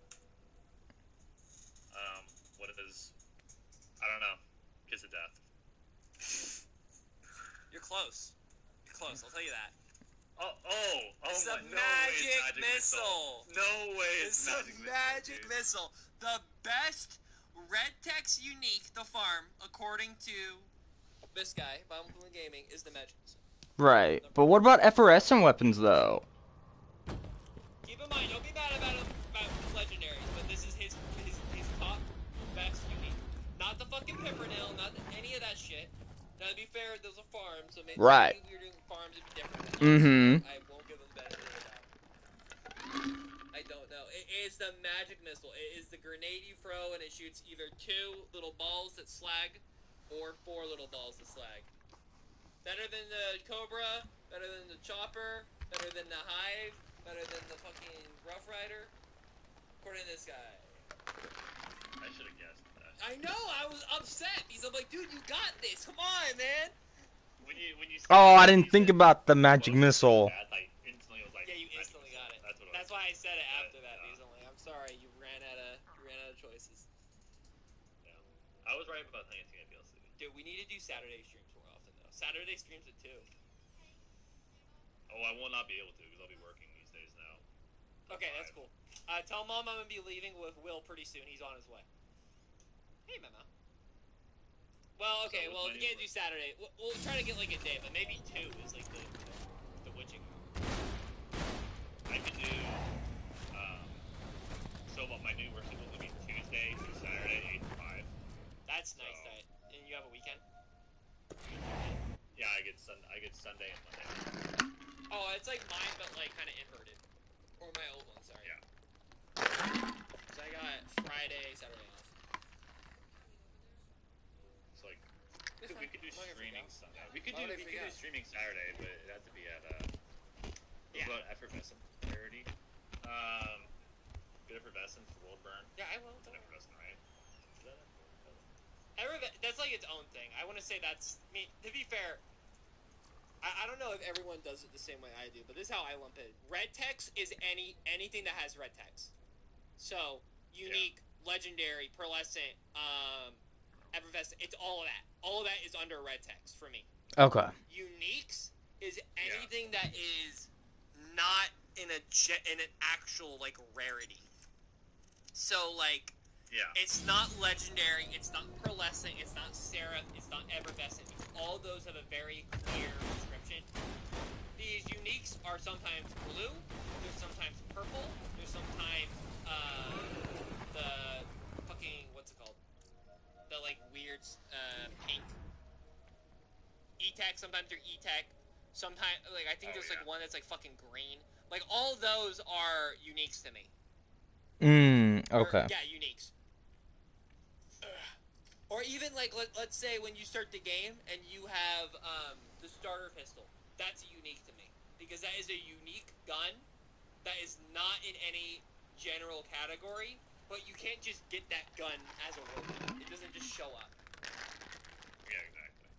Um, what is? I don't know. Kiss of Death. You're close. You're close. I'll tell you that. Oh, oh, oh It's my! a No way it's magic magic missile. No way it's, It's a magic, magic missile. missile. The best red text unique to farm, according to this guy, Bomb Gaming, is the magic missile. Right. But what about effervescent weapons, though? Keep in mind, don't be mad about him about his legendaries, but this is his his, his top best unique. Not the fucking Pimpernel, not the, any of that shit. Now, to be fair, those are farms, so maybe, Right. maybe we're doing farms would be different. Mm-hmm. I won't give them the benefit of the doubt. I don't know. It is the magic missile. It is the grenade you throw, and it shoots either two little balls that slag, or four little balls that slag. Better than the Cobra, better than the Chopper, better than the Hive, better than the fucking Rough Rider. According to this guy. I should have guessed that. I know, I was upset because I'm like, dude, you got this. Come on, man. When you when you. Oh, I said didn't think that- about the magic well, missile. That, I instantly was like. Yeah, you magic instantly missile. got it. That's what. That's I why I said it Yeah, after that. yeah. Because I'm like, I'm sorry, you ran out of you ran out of choices. Yeah. I was right about Tiny Tina D L C. Dude, we need to do Saturday streams more often though. Saturday streams at two. Oh, I will not be able to because I'll be working these days now. Okay, that's Five. cool. Uh, tell mom I'm gonna be leaving with Will pretty soon. He's on his way. Hey, mama. Well, okay. So Well, what's we my can't do Saturday. We'll, we'll try to get like a day, but maybe two is like the the, the witching. I could do. Um. So what my new work schedule will be Tuesday through Saturday, eight to five. That's nice. So- That and you have a weekend. Yeah, I get sun. I get Sunday and Monday. Oh, it's like mine, but like kind of inverted. Or my old one, sorry. Yeah. So I got Friday, Saturday off. It's like It's dude, we fine. could do I'm not gonna freak streaming out. Sunday. We could Why do would I we freak could do out? streaming Saturday, but it had to be at uh What Yeah. about effervescent rarity? Um, good effervescent for world burn. Yeah, I will. It's an effervescent, right? Is that effervescent? Every, that's like its own thing. I want to say that's. I mean, to be fair, I, I don't know if everyone does it the same way I do, but this is how I lump it. Red text is any anything that has red text. So unique, yeah. legendary, pearlescent, um, effervescent. It's all of that. All of that is under red text for me. Okay. Uniques is anything yeah. that is not in a in an actual like rarity. So like. Yeah. It's not legendary, it's not pearlescent, it's not seraph, it's not effervescent. All those have a very clear description. These uniques are sometimes blue, there's sometimes purple, there's sometimes uh, the fucking, what's it called? The like weird uh, pink. E-Tech, sometimes they're E-Tech. Sometimes, like, I think oh, there's yeah. like one that's like fucking green. Like, all those are uniques to me. Mm, okay. Or, yeah, uniques. Or even, like, let, let's say when you start the game and you have um, the starter pistol. That's unique to me. Because that is a unique gun that is not in any general category, but you can't just get that gun as a weapon. It doesn't just show up. Yeah, exactly.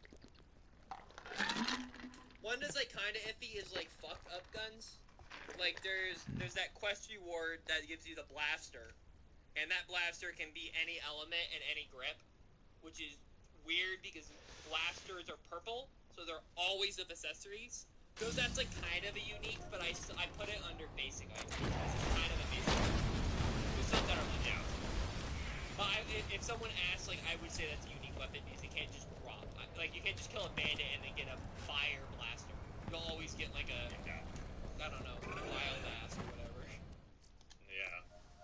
One that's, like, kind of iffy is, like, fucked up guns. Like, there's there's that quest reward that gives you the blaster. And that blaster can be any element and any grip. Which is weird because blasters are purple, so they're always with accessories. So that's like kind of a unique, but I, I put it under basic items. It's kind of a basic item. There's some that are like, yeah. But I, if someone asks, like, I would say that's a unique weapon because it can't just drop. Like, you can't just kill a bandit and then get a fire blaster. You'll always get like a, yeah. I don't know, wild ass or whatever. Yeah.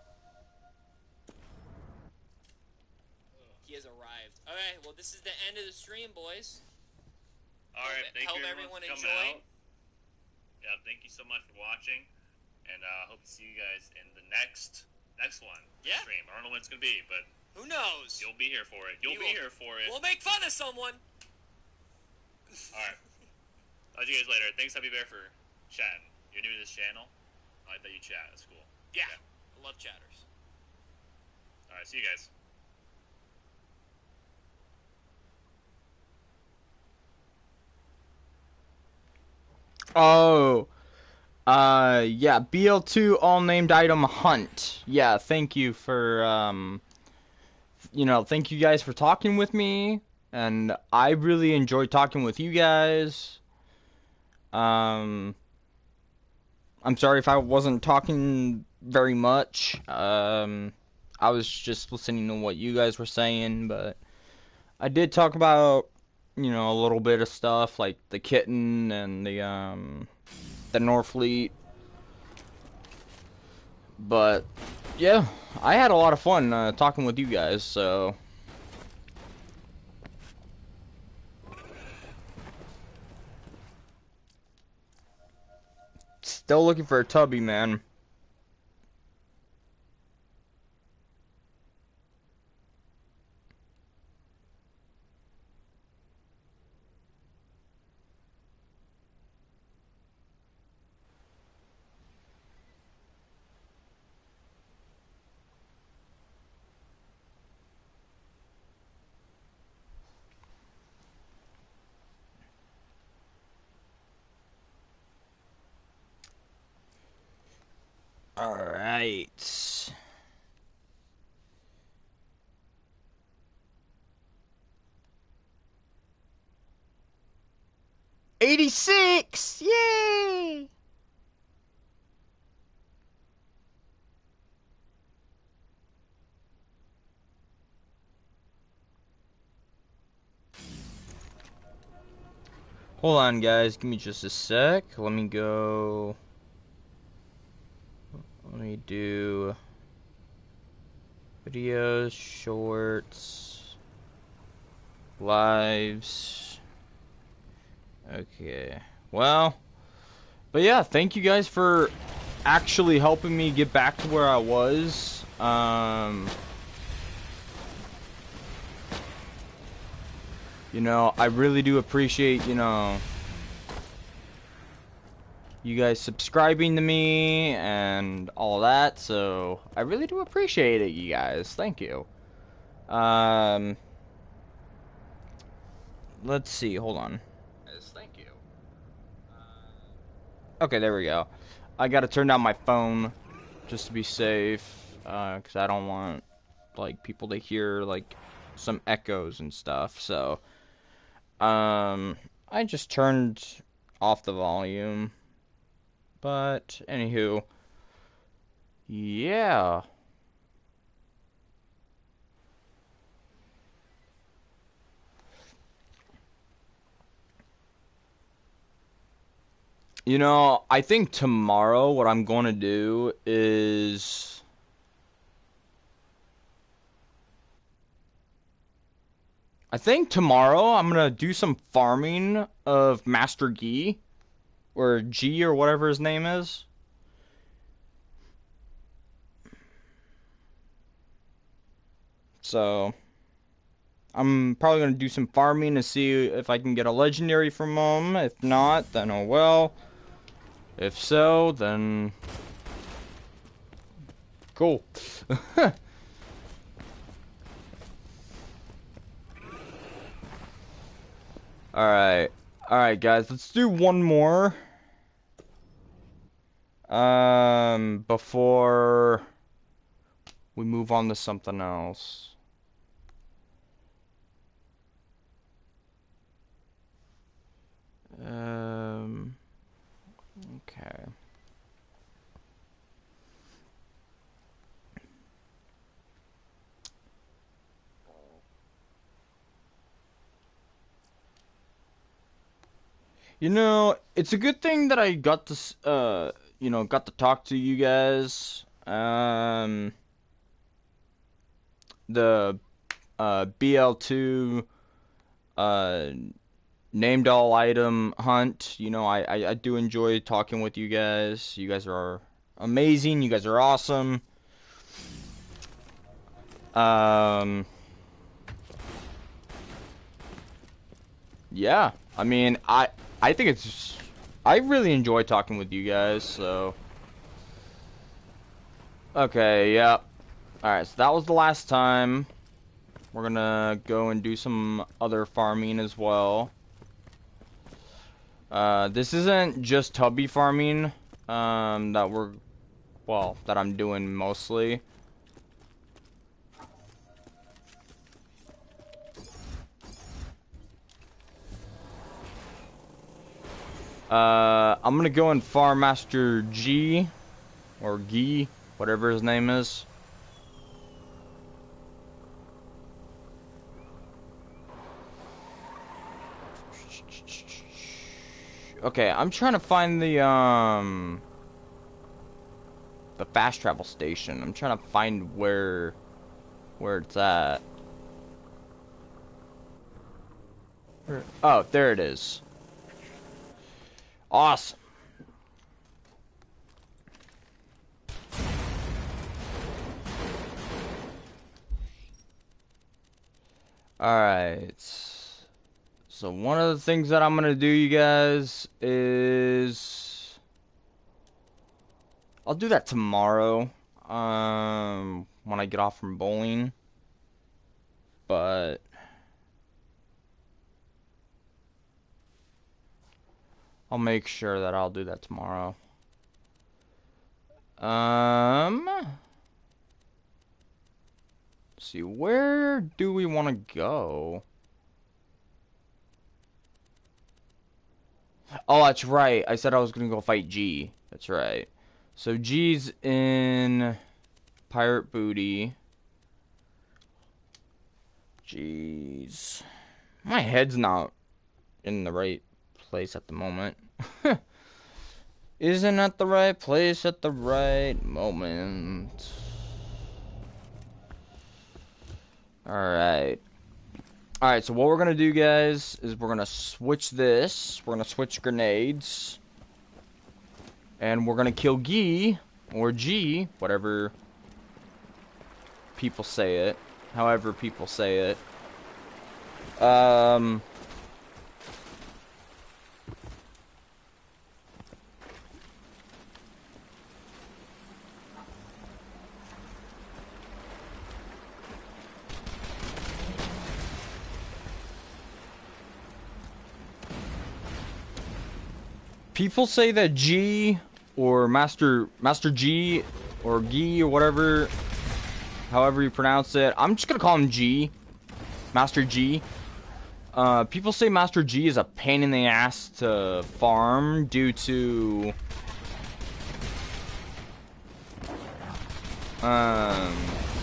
He has arrived. Okay, well, this is the end of the stream, boys. All right, thank Hope you everyone for coming enjoyed. out. Yeah, thank you so much for watching, and uh, hope to see you guys in the next next one. Yeah. Stream. I don't know when it's gonna be, but who knows? You'll be here for it. You'll we be will, here for it. We'll make fun of someone. All right. Talk to you guys later. Thanks, Happy Bear, for chatting. You're new to this channel. I like that you chat. That's cool. Yeah. Okay. I love chatters. All right. See you guys. Oh, uh, yeah, B L two all named item hunt. Yeah, thank you for, um, you know, thank you guys for talking with me, and I really enjoyed talking with you guys. Um, I'm sorry if I wasn't talking very much. Um, I was just listening to what you guys were saying, but I did talk about, you know, a little bit of stuff like the kitten and the um the Norfleet. But yeah, I had a lot of fun uh, talking with you guys, so still looking for a Tubby, man. All right. eighty-six! Yay! Hold on, guys. Give me just a sec. Let me go. Let me do videos, shorts, lives. Okay. Well, but yeah, thank you guys for actually helping me get back to where I was. Um, you know, I really do appreciate, you know, you guys subscribing to me and all that, so I really do appreciate it, you guys. Thank you. Um, let's see. Hold on. Yes, thank you. Uh, okay, there we go. I gotta turn down my phone just to be safe, uh, because I don't want like people to hear like some echoes and stuff. So, um, I just turned off the volume. But anywho, yeah. You know, I think tomorrow what I'm going to do is I think tomorrow I'm going to do some farming of Master G or G or whatever his name is. So I'm probably going to do some farming to see if I can get a legendary from him. If not, then oh well. If so, then cool. Alright. Alright, guys. Let's do one more. Um, before we move on to something else. Um, okay. You know, it's a good thing that I got to, uh, you know, got to talk to you guys. Um, the, uh, B L two, uh, named all item hunt. You know, I, I, I do enjoy talking with you guys. You guys are amazing. You guys are awesome. Um, yeah, I mean, I, I think it's, I really enjoy talking with you guys, so. Okay, yeah. Alright, so that was the last time. We're gonna go and do some other farming as well. Uh, this isn't just Tubby Farming, um, that we're, well, that I'm doing mostly. Uh, I'm gonna go and farm Master G, or G, whatever his name is. Okay, I'm trying to find the, um, the fast travel station. I'm trying to find where, where it's at. Where, oh, there it is. Awesome. Alright. So one of the things that I'm gonna do, you guys, is I'll do that tomorrow. Um when I get off from bowling. But I'll make sure that I'll do that tomorrow. Um let's see, where do we want to go? Oh, that's right. I said I was gonna go fight G. That's right. So G's in Pirate Booty. Jeez. My head's not in the right place at the moment. Isn't at the right place at the right moment. Alright. Alright, so what we're gonna do, guys, is we're gonna switch this. We're gonna switch grenades. And we're gonna kill G, or G, whatever people say it. However people say it. Um... people say that G or Master Master G or G or whatever, however you pronounce it. I'm just gonna call him G, Master G. Uh, people say Master G is a pain in the ass to farm due to um.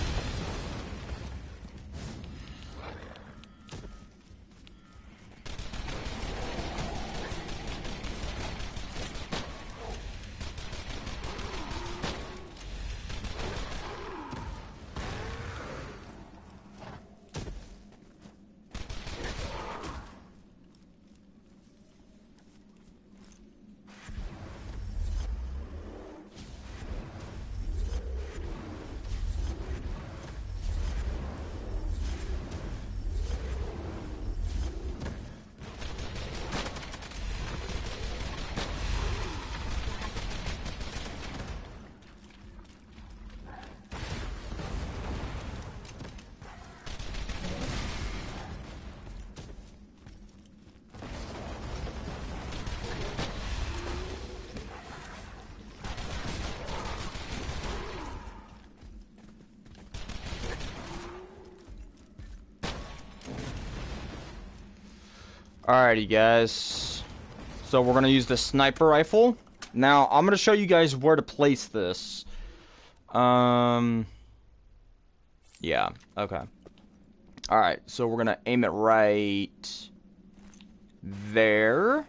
Alrighty, guys. So we're gonna use the sniper rifle. Now I'm gonna show you guys where to place this. Um. Yeah. Okay. All right. So we're gonna aim it right there.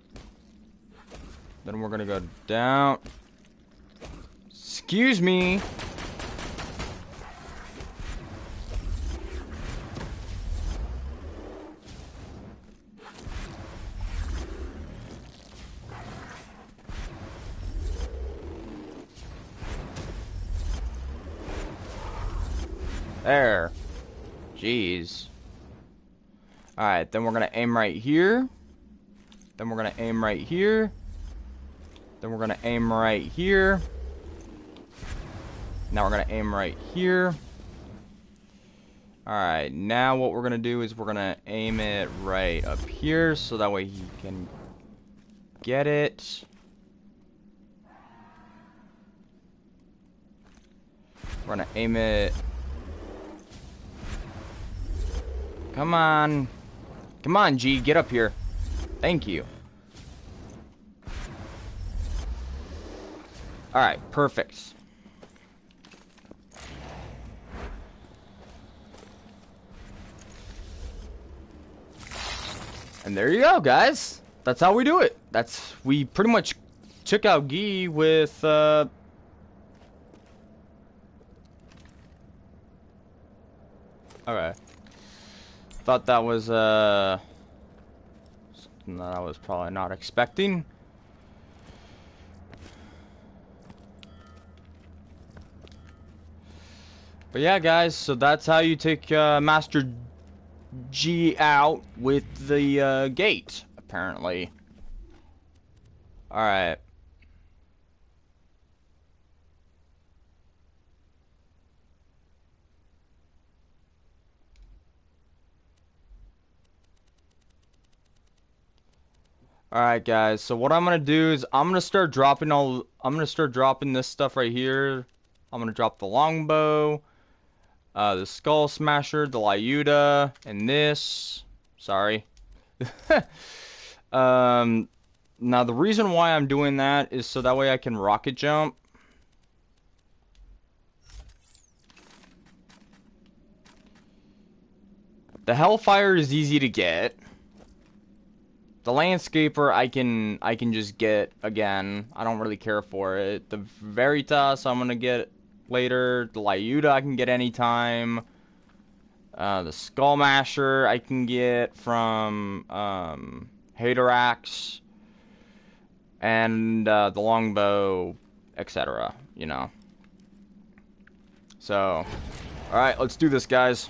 Then we're gonna go down. Excuse me. There. Jeez. Alright, then we're gonna aim right here. Then we're gonna aim right here. Then we're gonna aim right here. Now we're gonna aim right here. Alright, now what we're gonna do is we're gonna aim it right up here so that way he can get it. We're gonna aim it. Come on. Come on, G, get up here. Thank you. Alright, perfect. And there you go, guys. That's how we do it. That's, we pretty much took out Guy with, uh... Alright. Thought that was, uh... something that I was probably not expecting. But yeah, guys, so that's how you take, uh, Master G out with the, uh, gate, apparently. Alright. Alright, guys, so what I'm gonna do is I'm gonna start dropping all I'm gonna start dropping this stuff right here. I'm gonna drop the longbow, uh, the skull smasher, the Lyuda, and this. Sorry. um now the reason why I'm doing that is so that way I can rocket jump. The Hellfire is easy to get. The Landscaper, I can I can just get again. I don't really care for it. The Veritas, I'm gonna get later. The Lyuda, I can get anytime. Uh, the Skullmasher, I can get from um, Haderax, and uh, the Longbow, et cetera. You know. So, all right, let's do this, guys.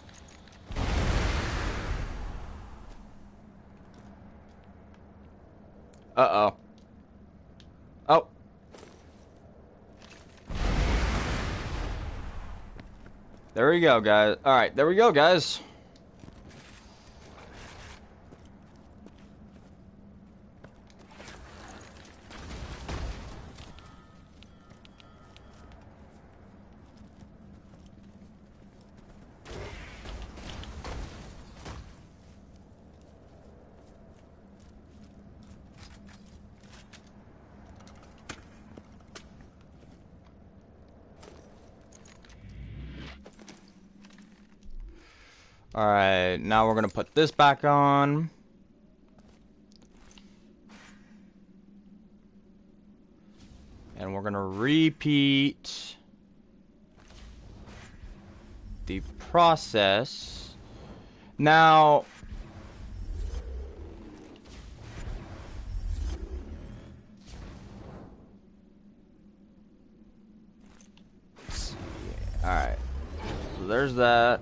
Uh-oh. Oh. There we go, guys. Alright, there we go, guys. Alright, now we're gonna put this back on. And we're gonna repeat the process. Now, let's see. Alright, so there's that.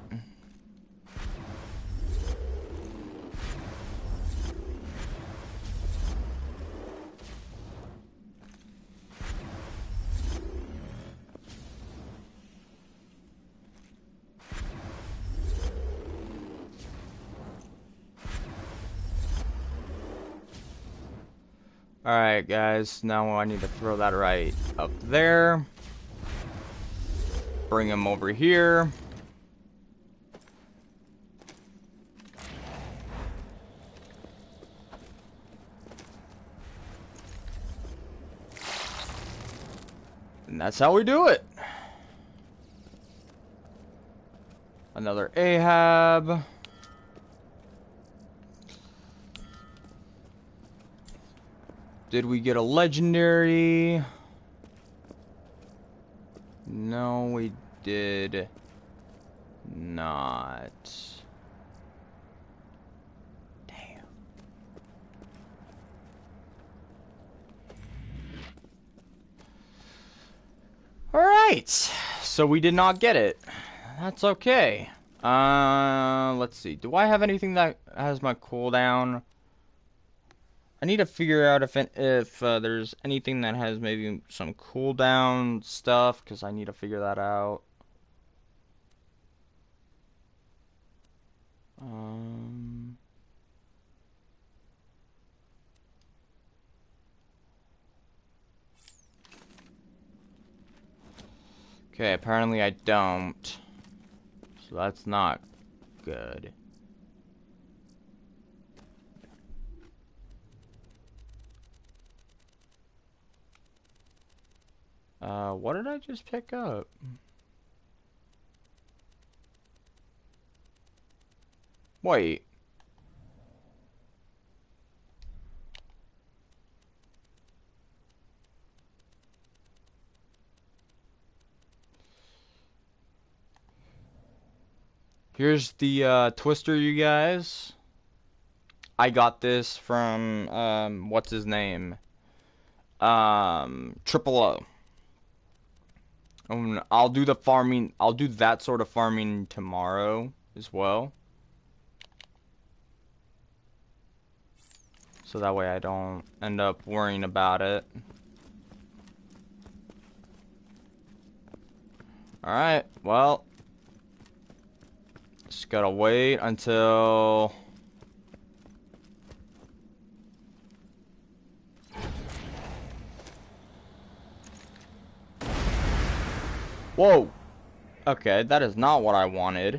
Alright guys, now I need to throw that right up there. Bring him over here. And that's how we do it. Another Ahab. Did we get a legendary? No, we did not. Damn. Alright, so we did not get it. That's okay. Uh, let's see. Do I have anything that has my cooldown? I need to figure out if it, if uh, there's anything that has maybe some cooldown stuff, because I need to figure that out. Um, okay, apparently I don't. So that's not good. Uh, what did I just pick up? Wait. Here's the uh, twister, you guys. I got this from, um, what's his name? Um, Triple O. Um, I'll do the farming, I'll do that sort of farming tomorrow as well. So that way I don't end up worrying about it. Alright, well. Just gotta wait until... Whoa! Okay, that is not what I wanted.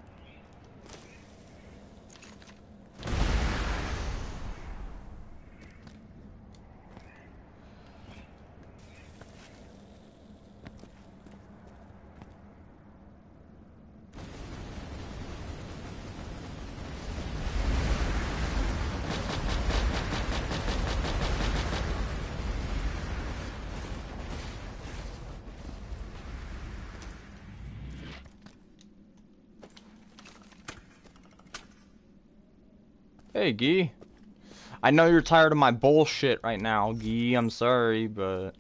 Hey, Gee. I know you're tired of my bullshit right now, Gee. I'm sorry, but...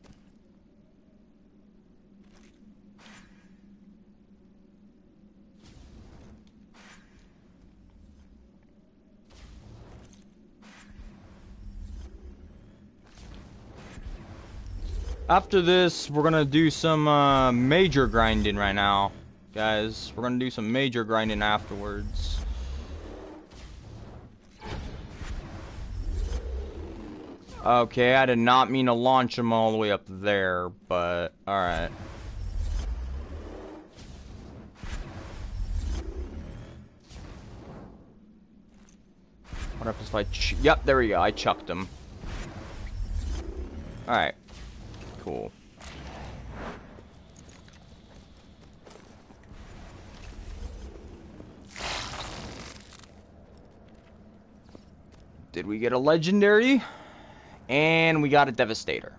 After this, we're gonna do some uh, major grinding right now, guys. We're gonna do some major grinding afterwards. Okay, I did not mean to launch him all the way up there, but alright. What happens if I ch- Yep, there we go, I chucked him. Alright. Cool. Did we get a legendary? And we got a Devastator.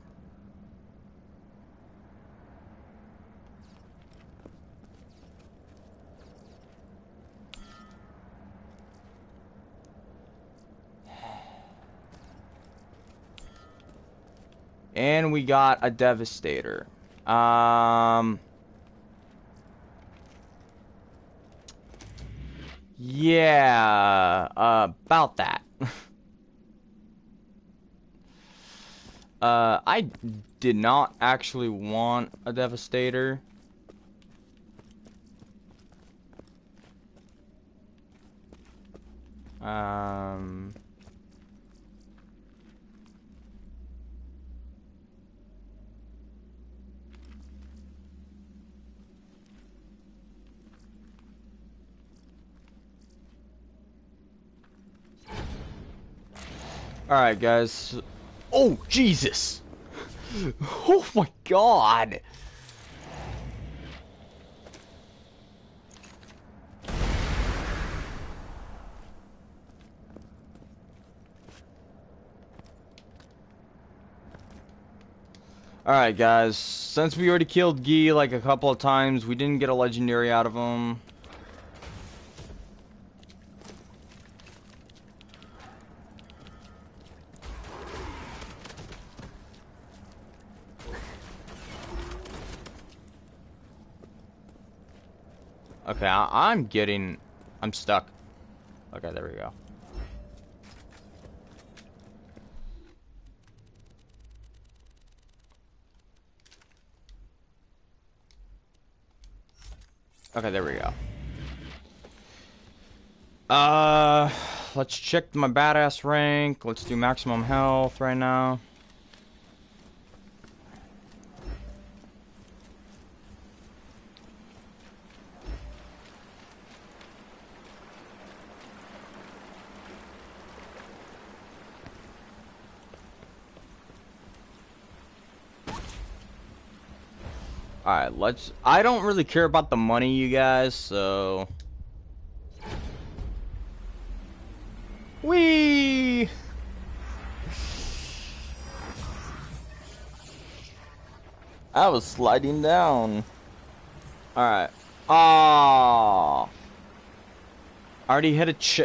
And we got a Devastator. Um... Yeah, uh, about that. uh, I did not actually want a Devastator. Um... Alright, guys. Oh, Jesus! Oh my god! Alright, guys. Since we already killed Guy like a couple of times, we didn't get a legendary out of him. Okay, I I'm getting... I'm stuck. Okay, there we go. Okay, there we go. Uh, let's check my badass rank. Let's do maximum health right now. Alright, let's... I don't really care about the money, you guys, so... Whee! I was sliding down. Alright. Ah. I already hit a ch...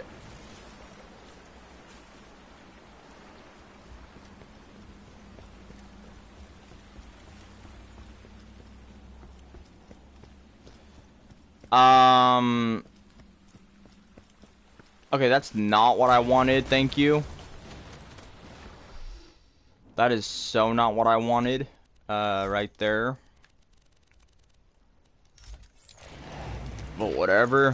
Um... Okay, that's not what I wanted, thank you. That is so not what I wanted. Uh, right there. But whatever.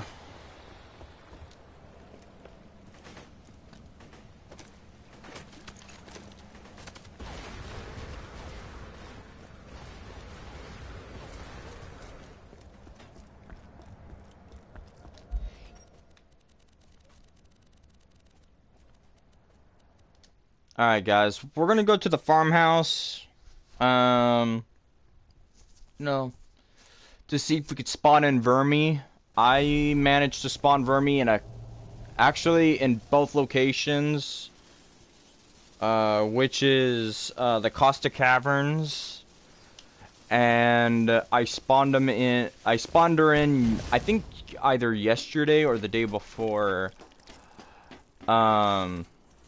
Alright, guys. We're gonna go to the farmhouse. Um... No. To see if we could spawn in Vermi. I managed to spawn Vermi in a... Actually, in both locations. Uh, which is, uh, the Costa Caverns. And I spawned them in... I spawned her in, I think, either yesterday or the day before. Um...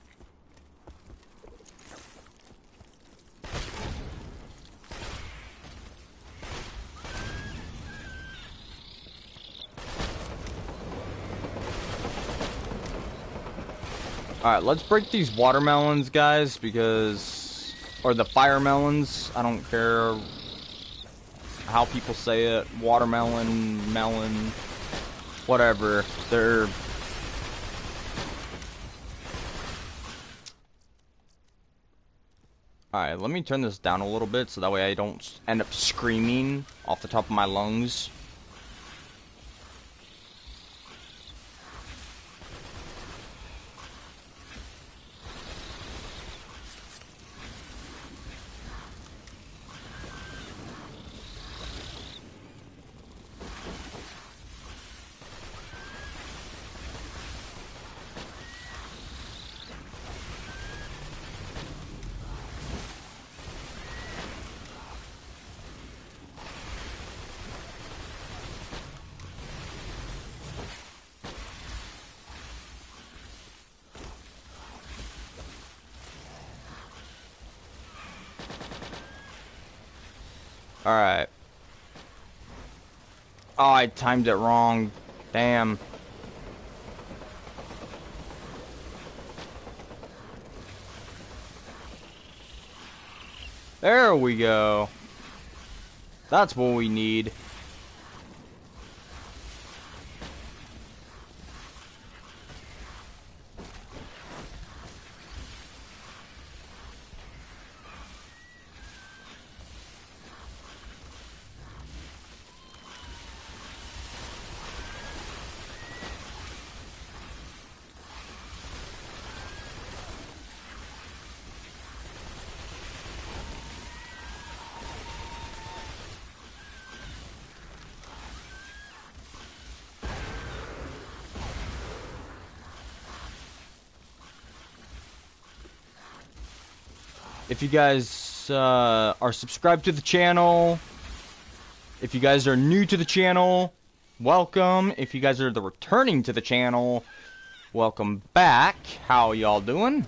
Alright, let's break these watermelons, guys, because... Or the fire melons. I don't care how people say it. Watermelon, melon, whatever. They're... Alright, let me turn this down a little bit so that way I don't end up screaming off the top of my lungs. Alright. Oh, I timed it wrong. Damn. There we go. That's what we need. If you guys uh, are subscribed to the channel, if you guys are new to the channel, welcome. If you guys are the returning to the channel, welcome back. How y'all doing?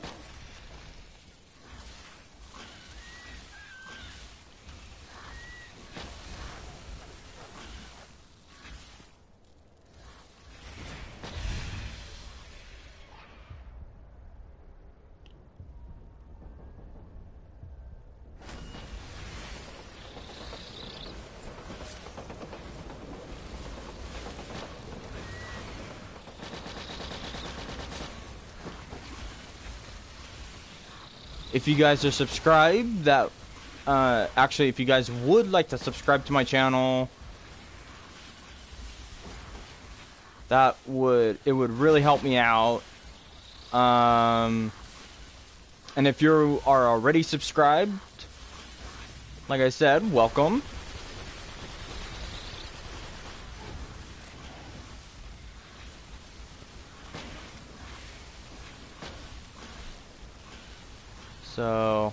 If you guys are subscribed, that uh, actually, if you guys would like to subscribe to my channel, that would it would really help me out. Um, and if you are already subscribed, like I said, welcome. So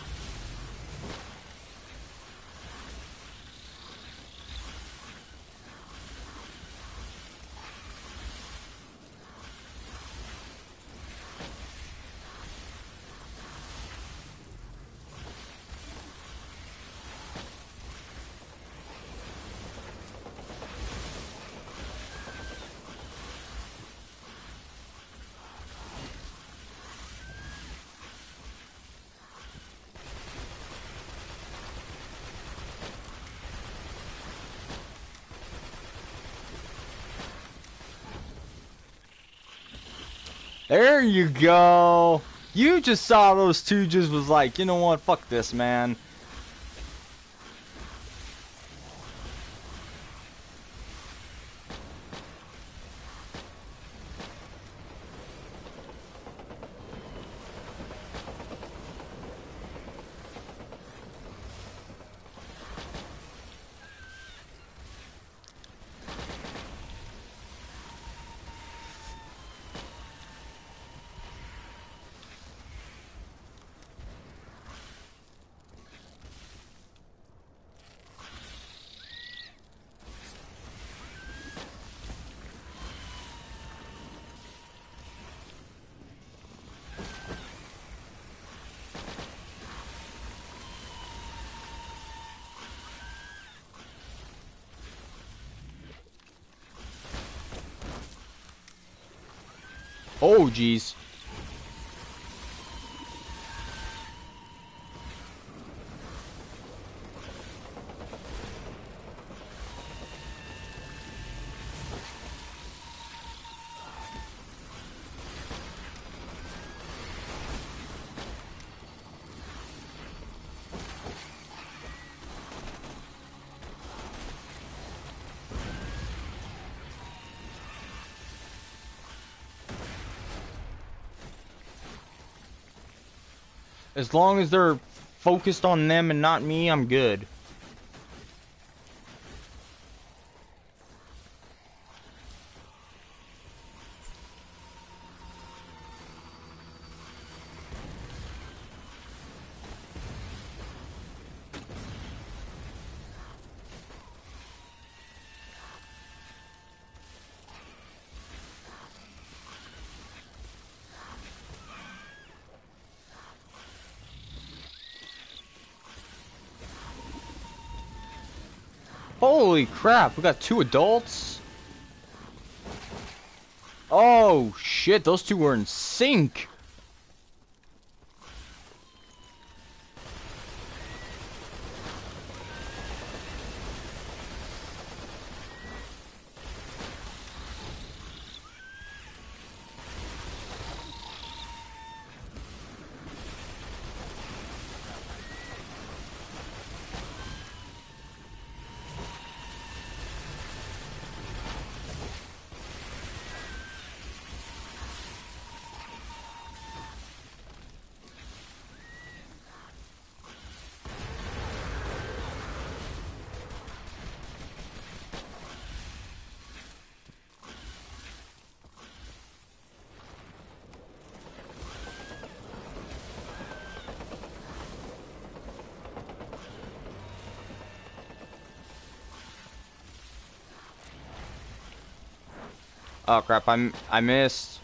there you go. You just saw those two, just was like, you know what, fuck this, man. Oh, jeez. As long as they're focused on them and not me, I'm good. Holy crap, we got two adults. Oh shit, those two were in sync. Oh crap, I'm I missed.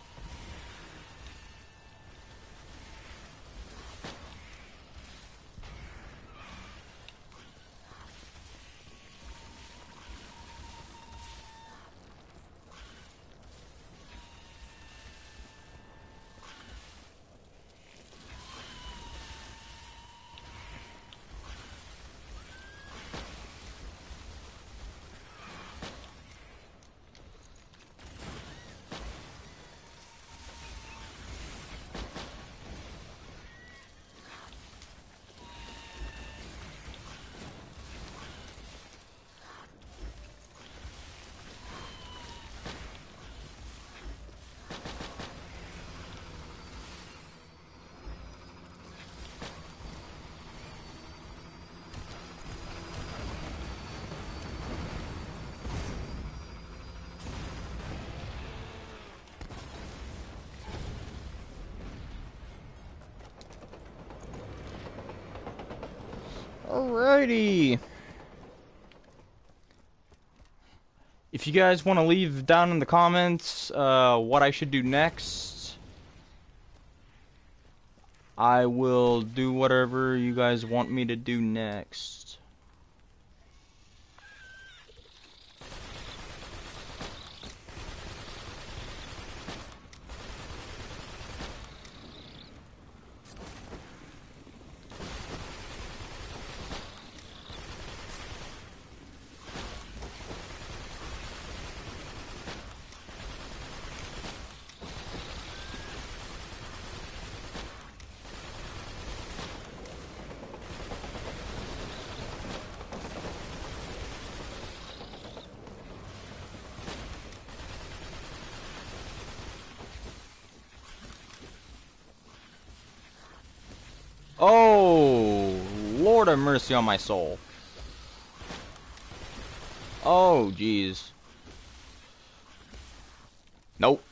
Alrighty. If you guys want to leave down in the comments uh, what I should do next, I will do whatever you guys want me to do next. Oh, Lord have mercy on my soul. Oh, jeez. Nope.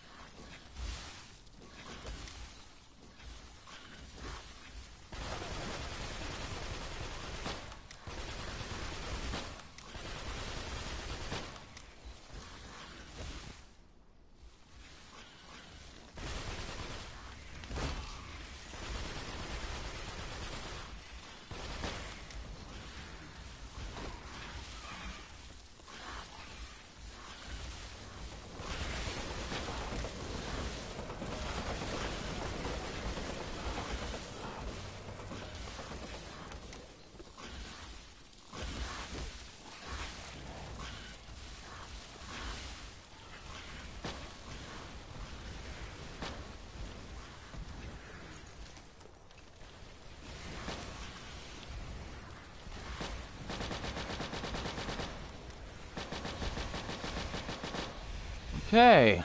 Okay.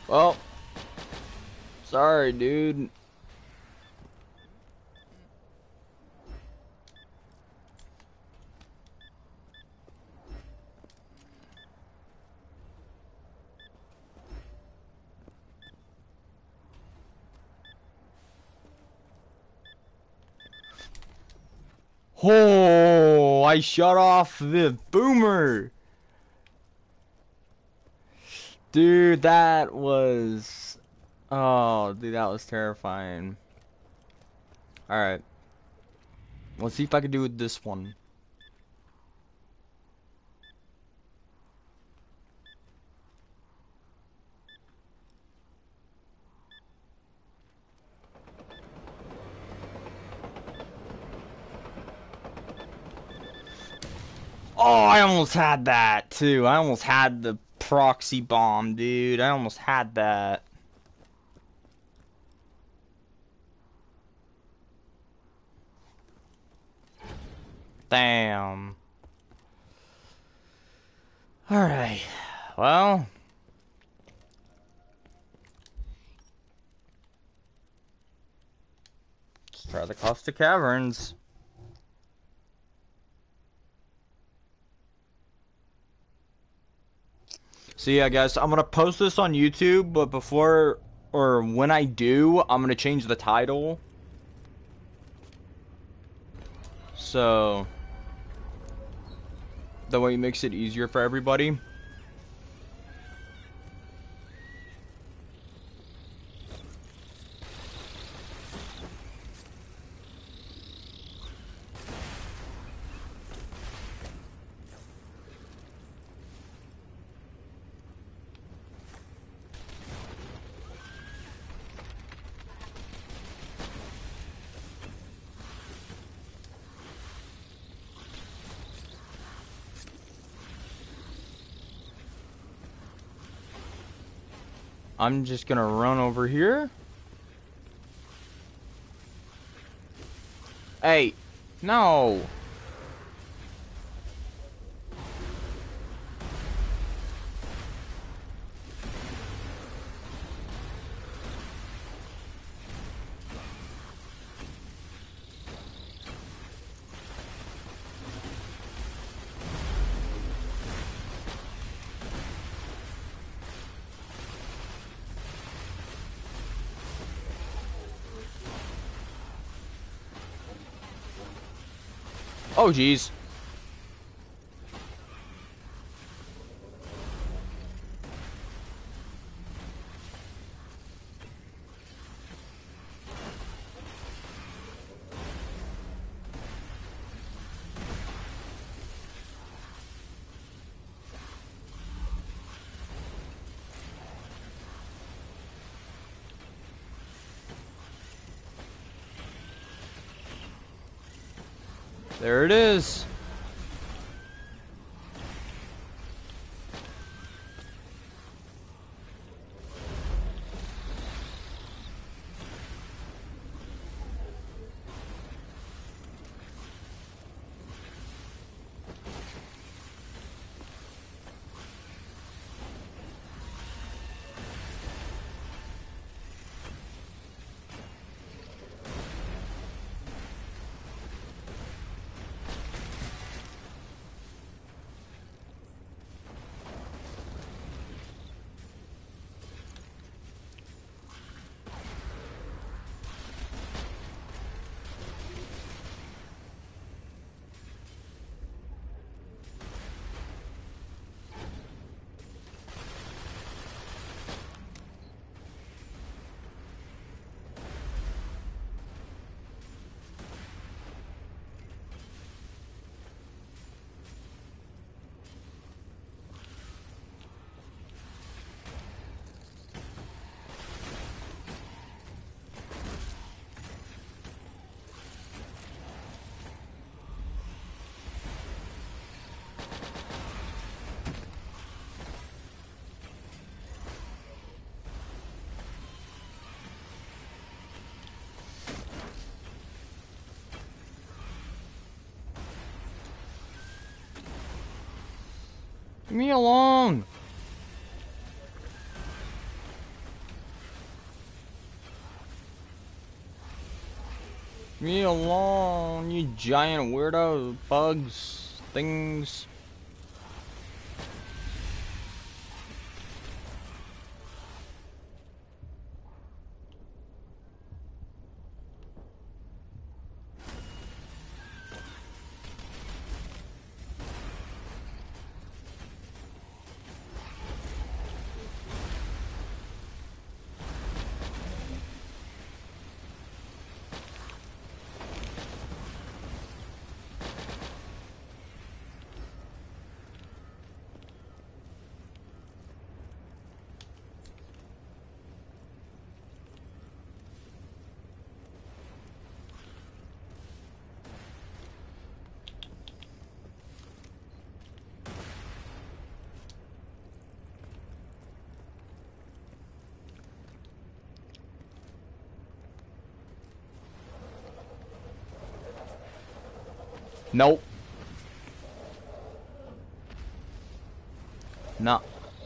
Well, sorry, dude. Oh, I shut off the boomer. Dude, that was... Oh, dude, that was terrifying. Alright. Let's see if I can do it this one. Oh, I almost had that, too. I almost had the proxy bomb, dude. I almost had that. Damn. Alright. Well. Let's try the Costa Caverns. So yeah, guys, I'm gonna post this on YouTube, but before, or when I do, I'm gonna change the title. So, that way it makes it easier for everybody. I'm just gonna run over here. Hey, no. Oh, geez. There it is. Leave me alone. Me alone, you giant weirdo bugs, things. Nope. No.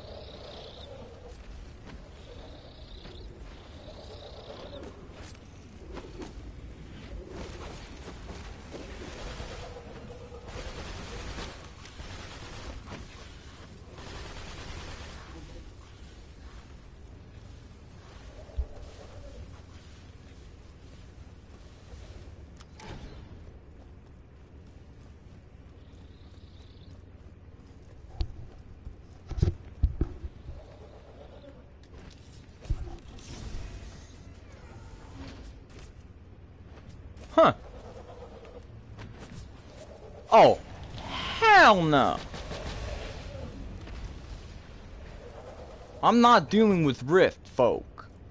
Huh. Oh, hell no. I'm not dealing with Rift, folk.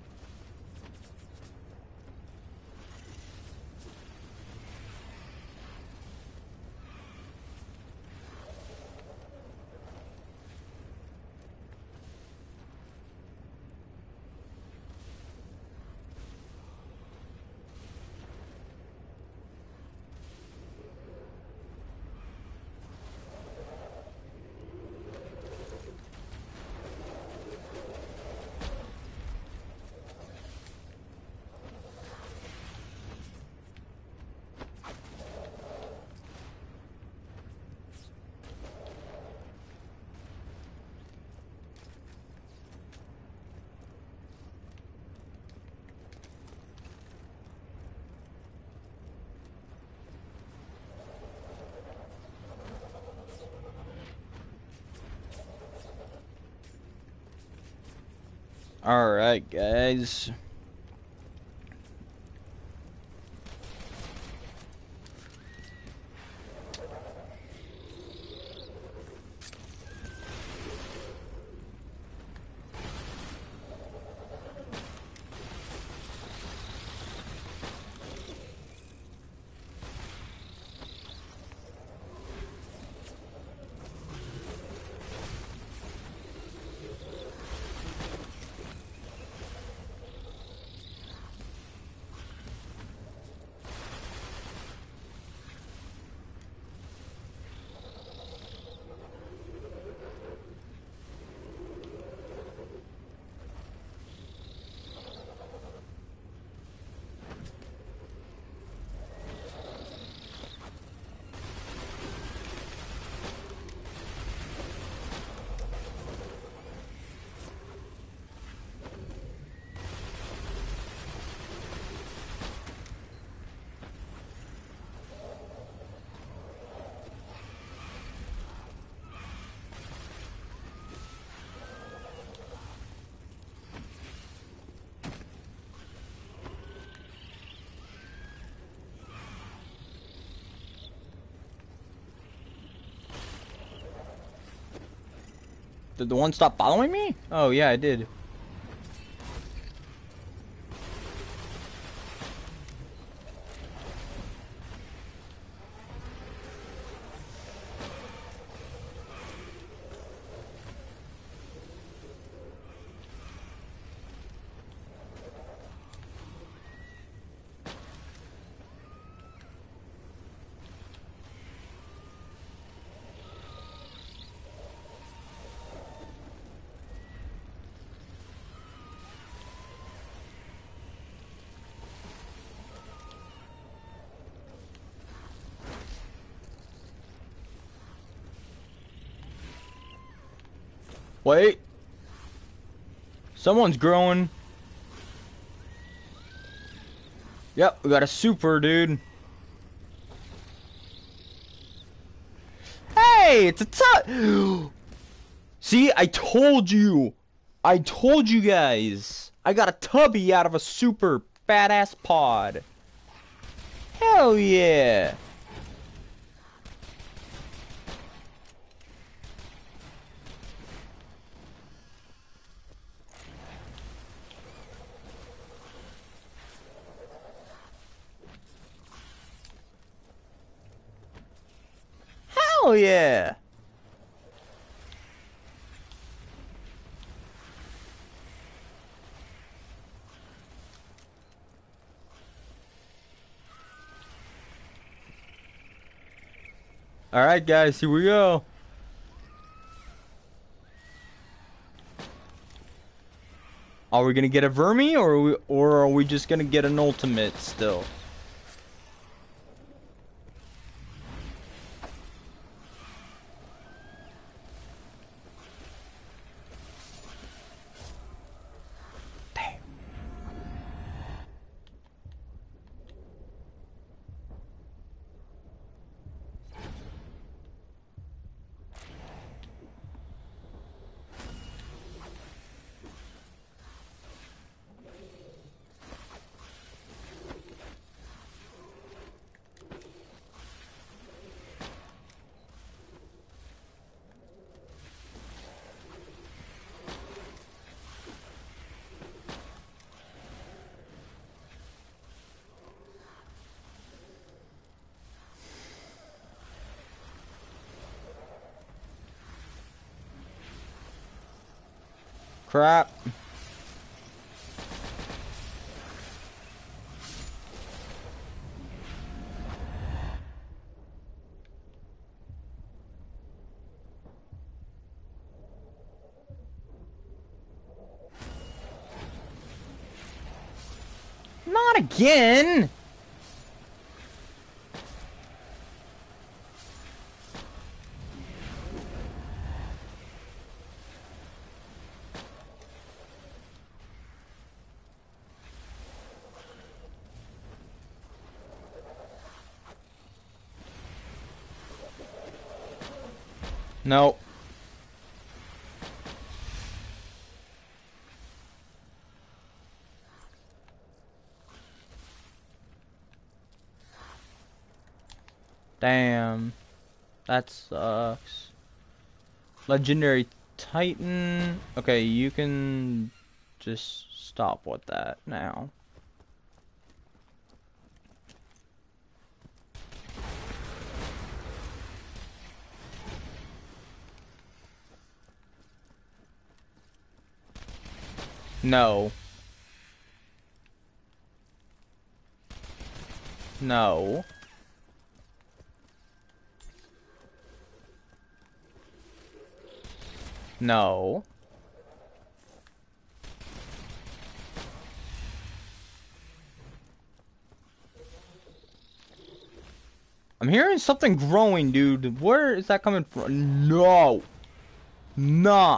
Alright, guys. Did the one stop following me? Oh, yeah, I did. Wait. Someone's growing. Yep, we got a super, dude. Hey, it's a tub. See, I told you. I told you guys. I got a tubby out of a super badass pod. Hell yeah. Hell yeah. Alright guys, here we go. Are we gonna get a Vermi, or are we, or are we just gonna get an ultimate still? Damn. Crap. Not again! No. Damn. That sucks. Legendary Titan. Okay, you can just stop with that now. No. No. No. I'm hearing something growing, dude. Where is that coming from? No. Nah.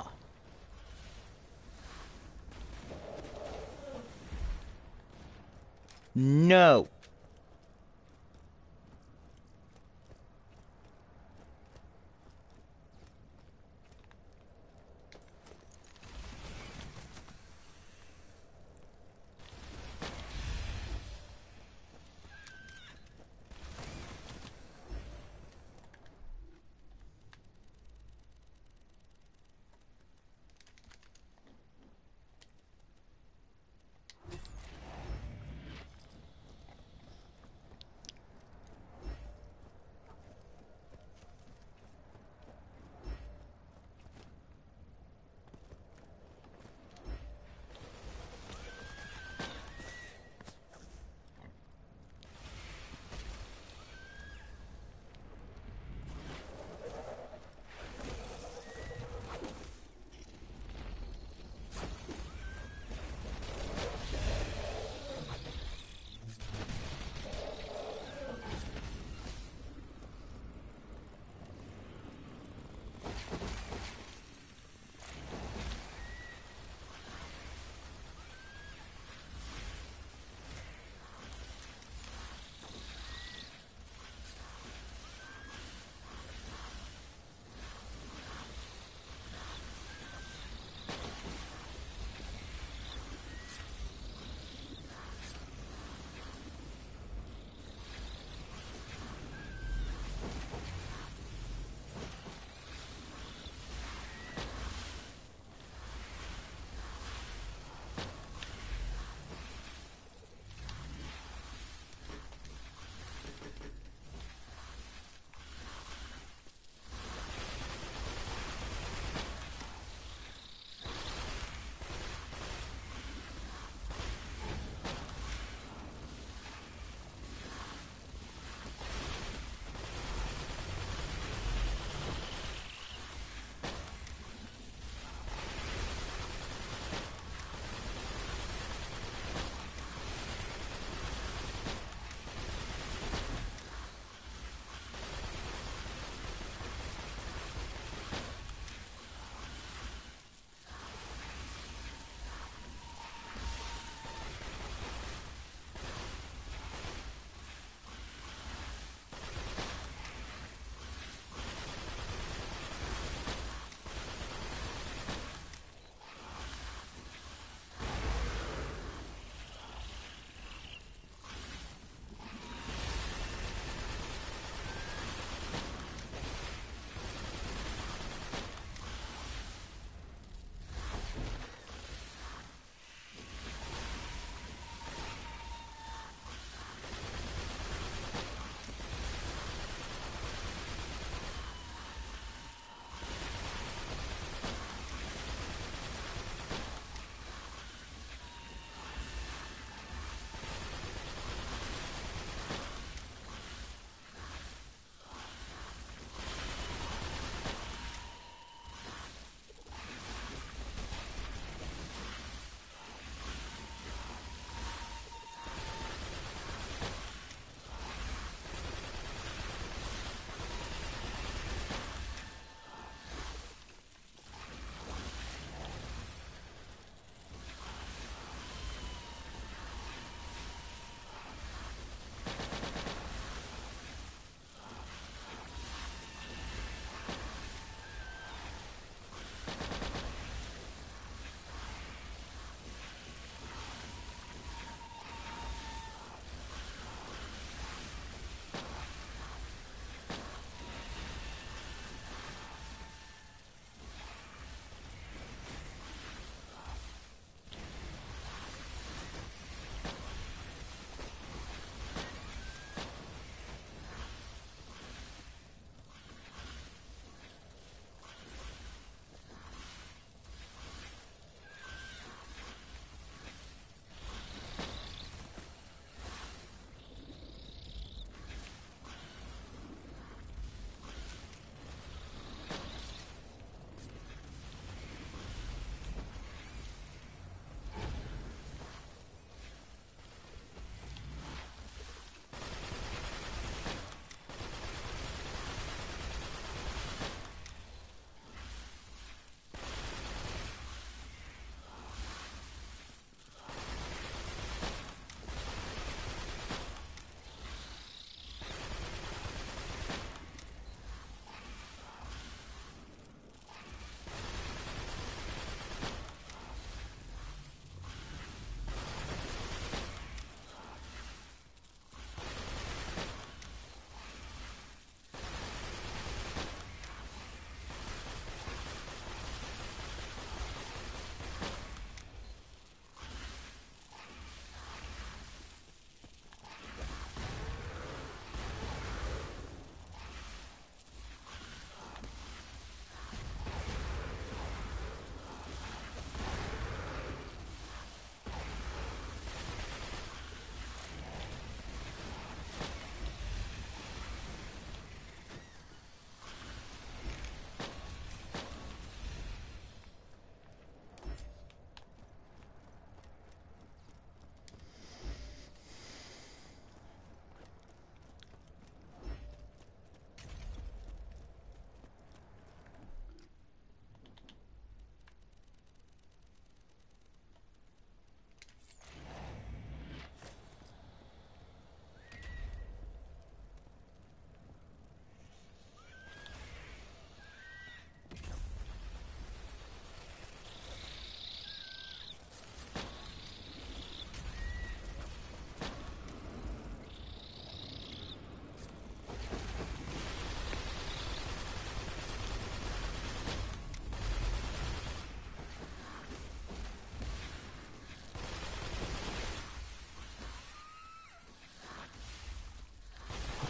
No.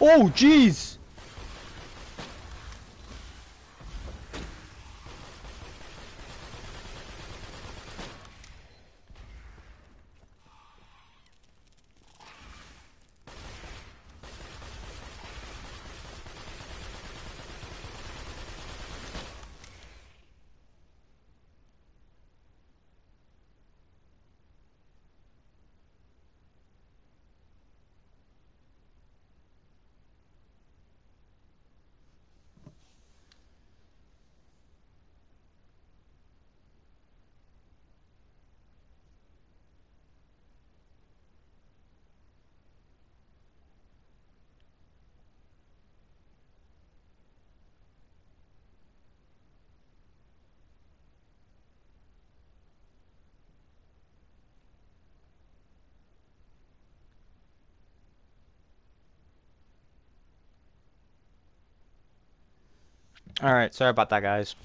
Oh, jeez! Alright, sorry about that, guys.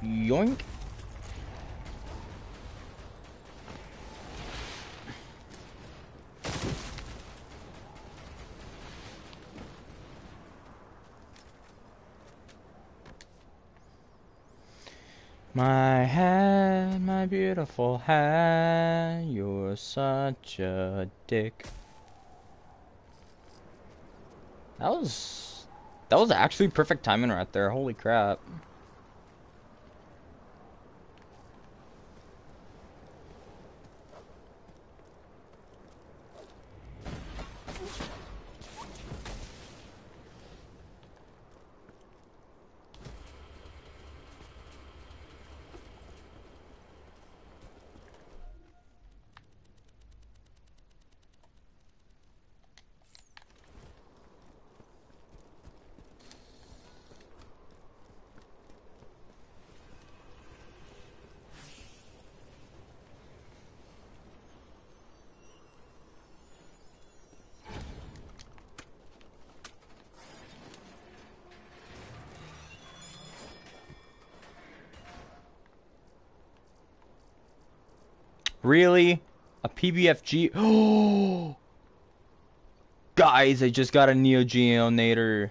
Yoink. My hat, my beautiful hat, you're such a dick. That was, that was actually perfect timing right there, holy crap. Really? A P B F G? Oh! Guys, I just got a Neo Geonator.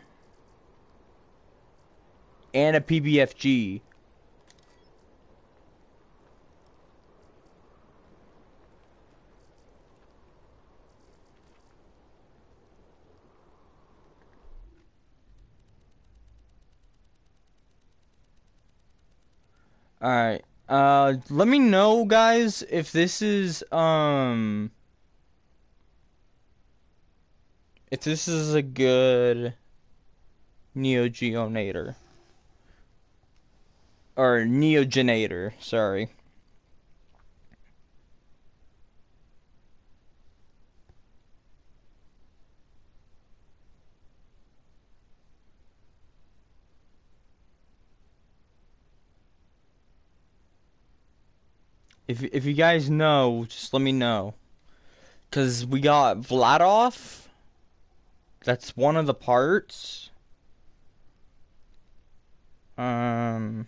And a P B F G. Alright. Uh, let me know, guys, if this is, um... if this is a good Neo Geonator. Or Neogenator, sorry. If if you guys know, just let me know. Cause we got Vladov. That's one of the parts. Um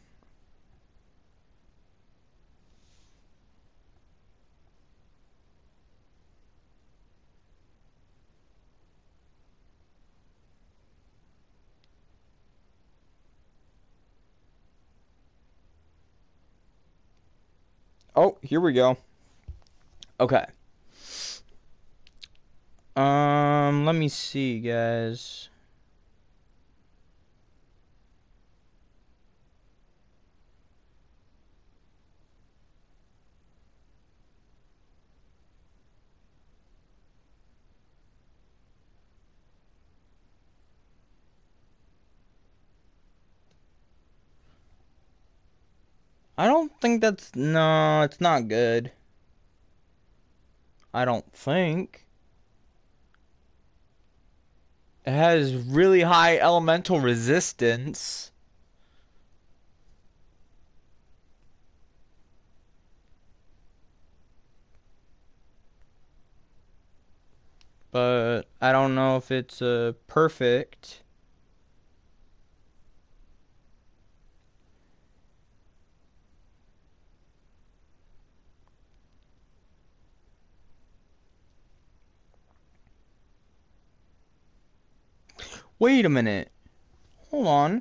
Oh, here we go. Okay. Um, let me see, guys. I don't think that's... No, it's not good. I don't think. It has really high elemental resistance. But I don't know if it's uh, perfect. Wait a minute. Hold on.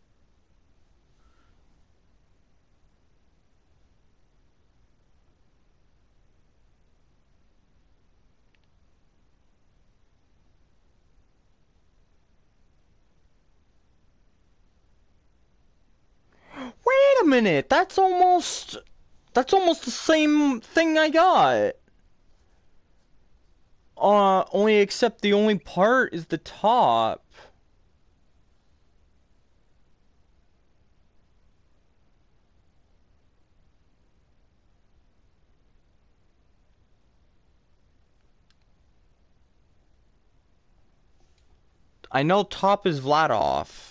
Wait a minute. That's almost... That's almost the same thing I got. Uh, only except the only part is the top. I know top is Vladov.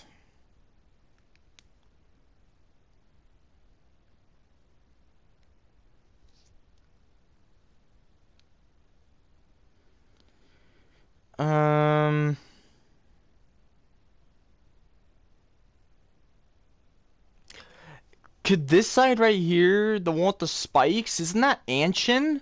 Um... Could this side right here, the one with the spikes, isn't that Anshin?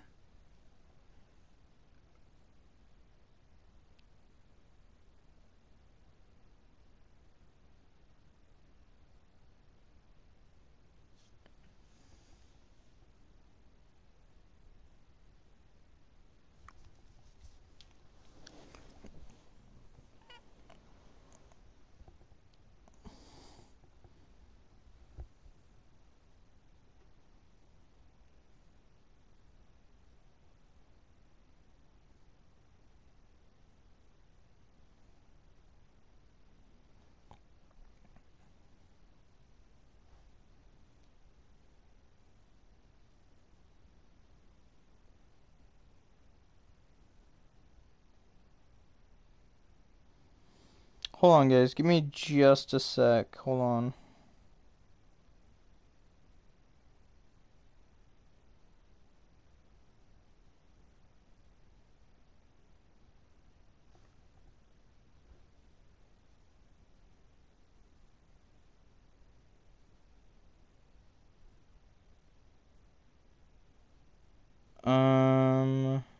Hold on, guys. Give me just a sec. Hold on. Um...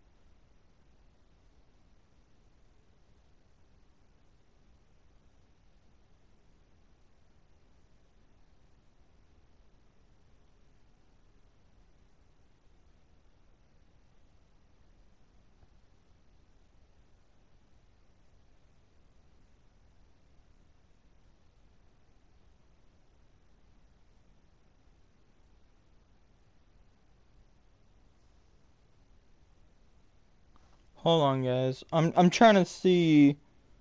Hold on, guys. I'm I'm trying to see.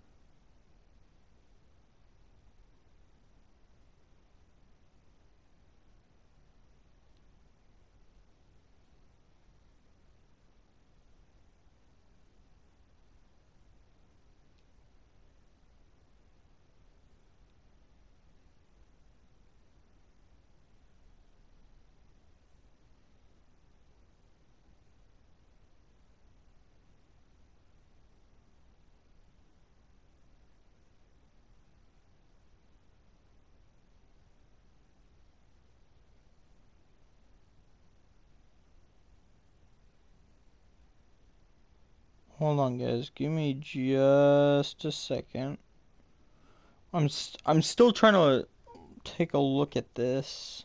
Hold on, guys. Give me just a second. I'm st I'm still trying to take a look at this.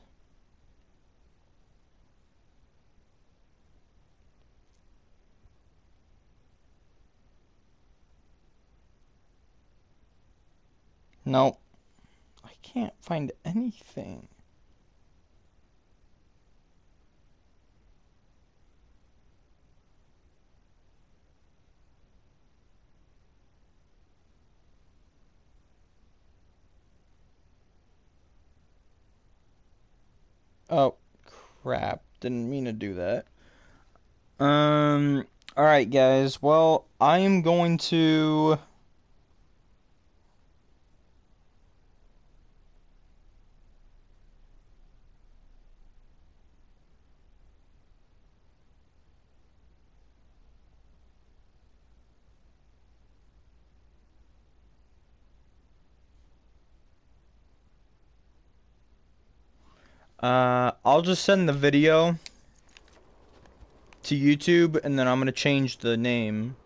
Nope. I can't find anything. Oh, crap. Didn't mean to do that. Um, alright, guys. Well, I am going to... Uh, I'll just send the video to YouTube, and then I'm gonna change the name.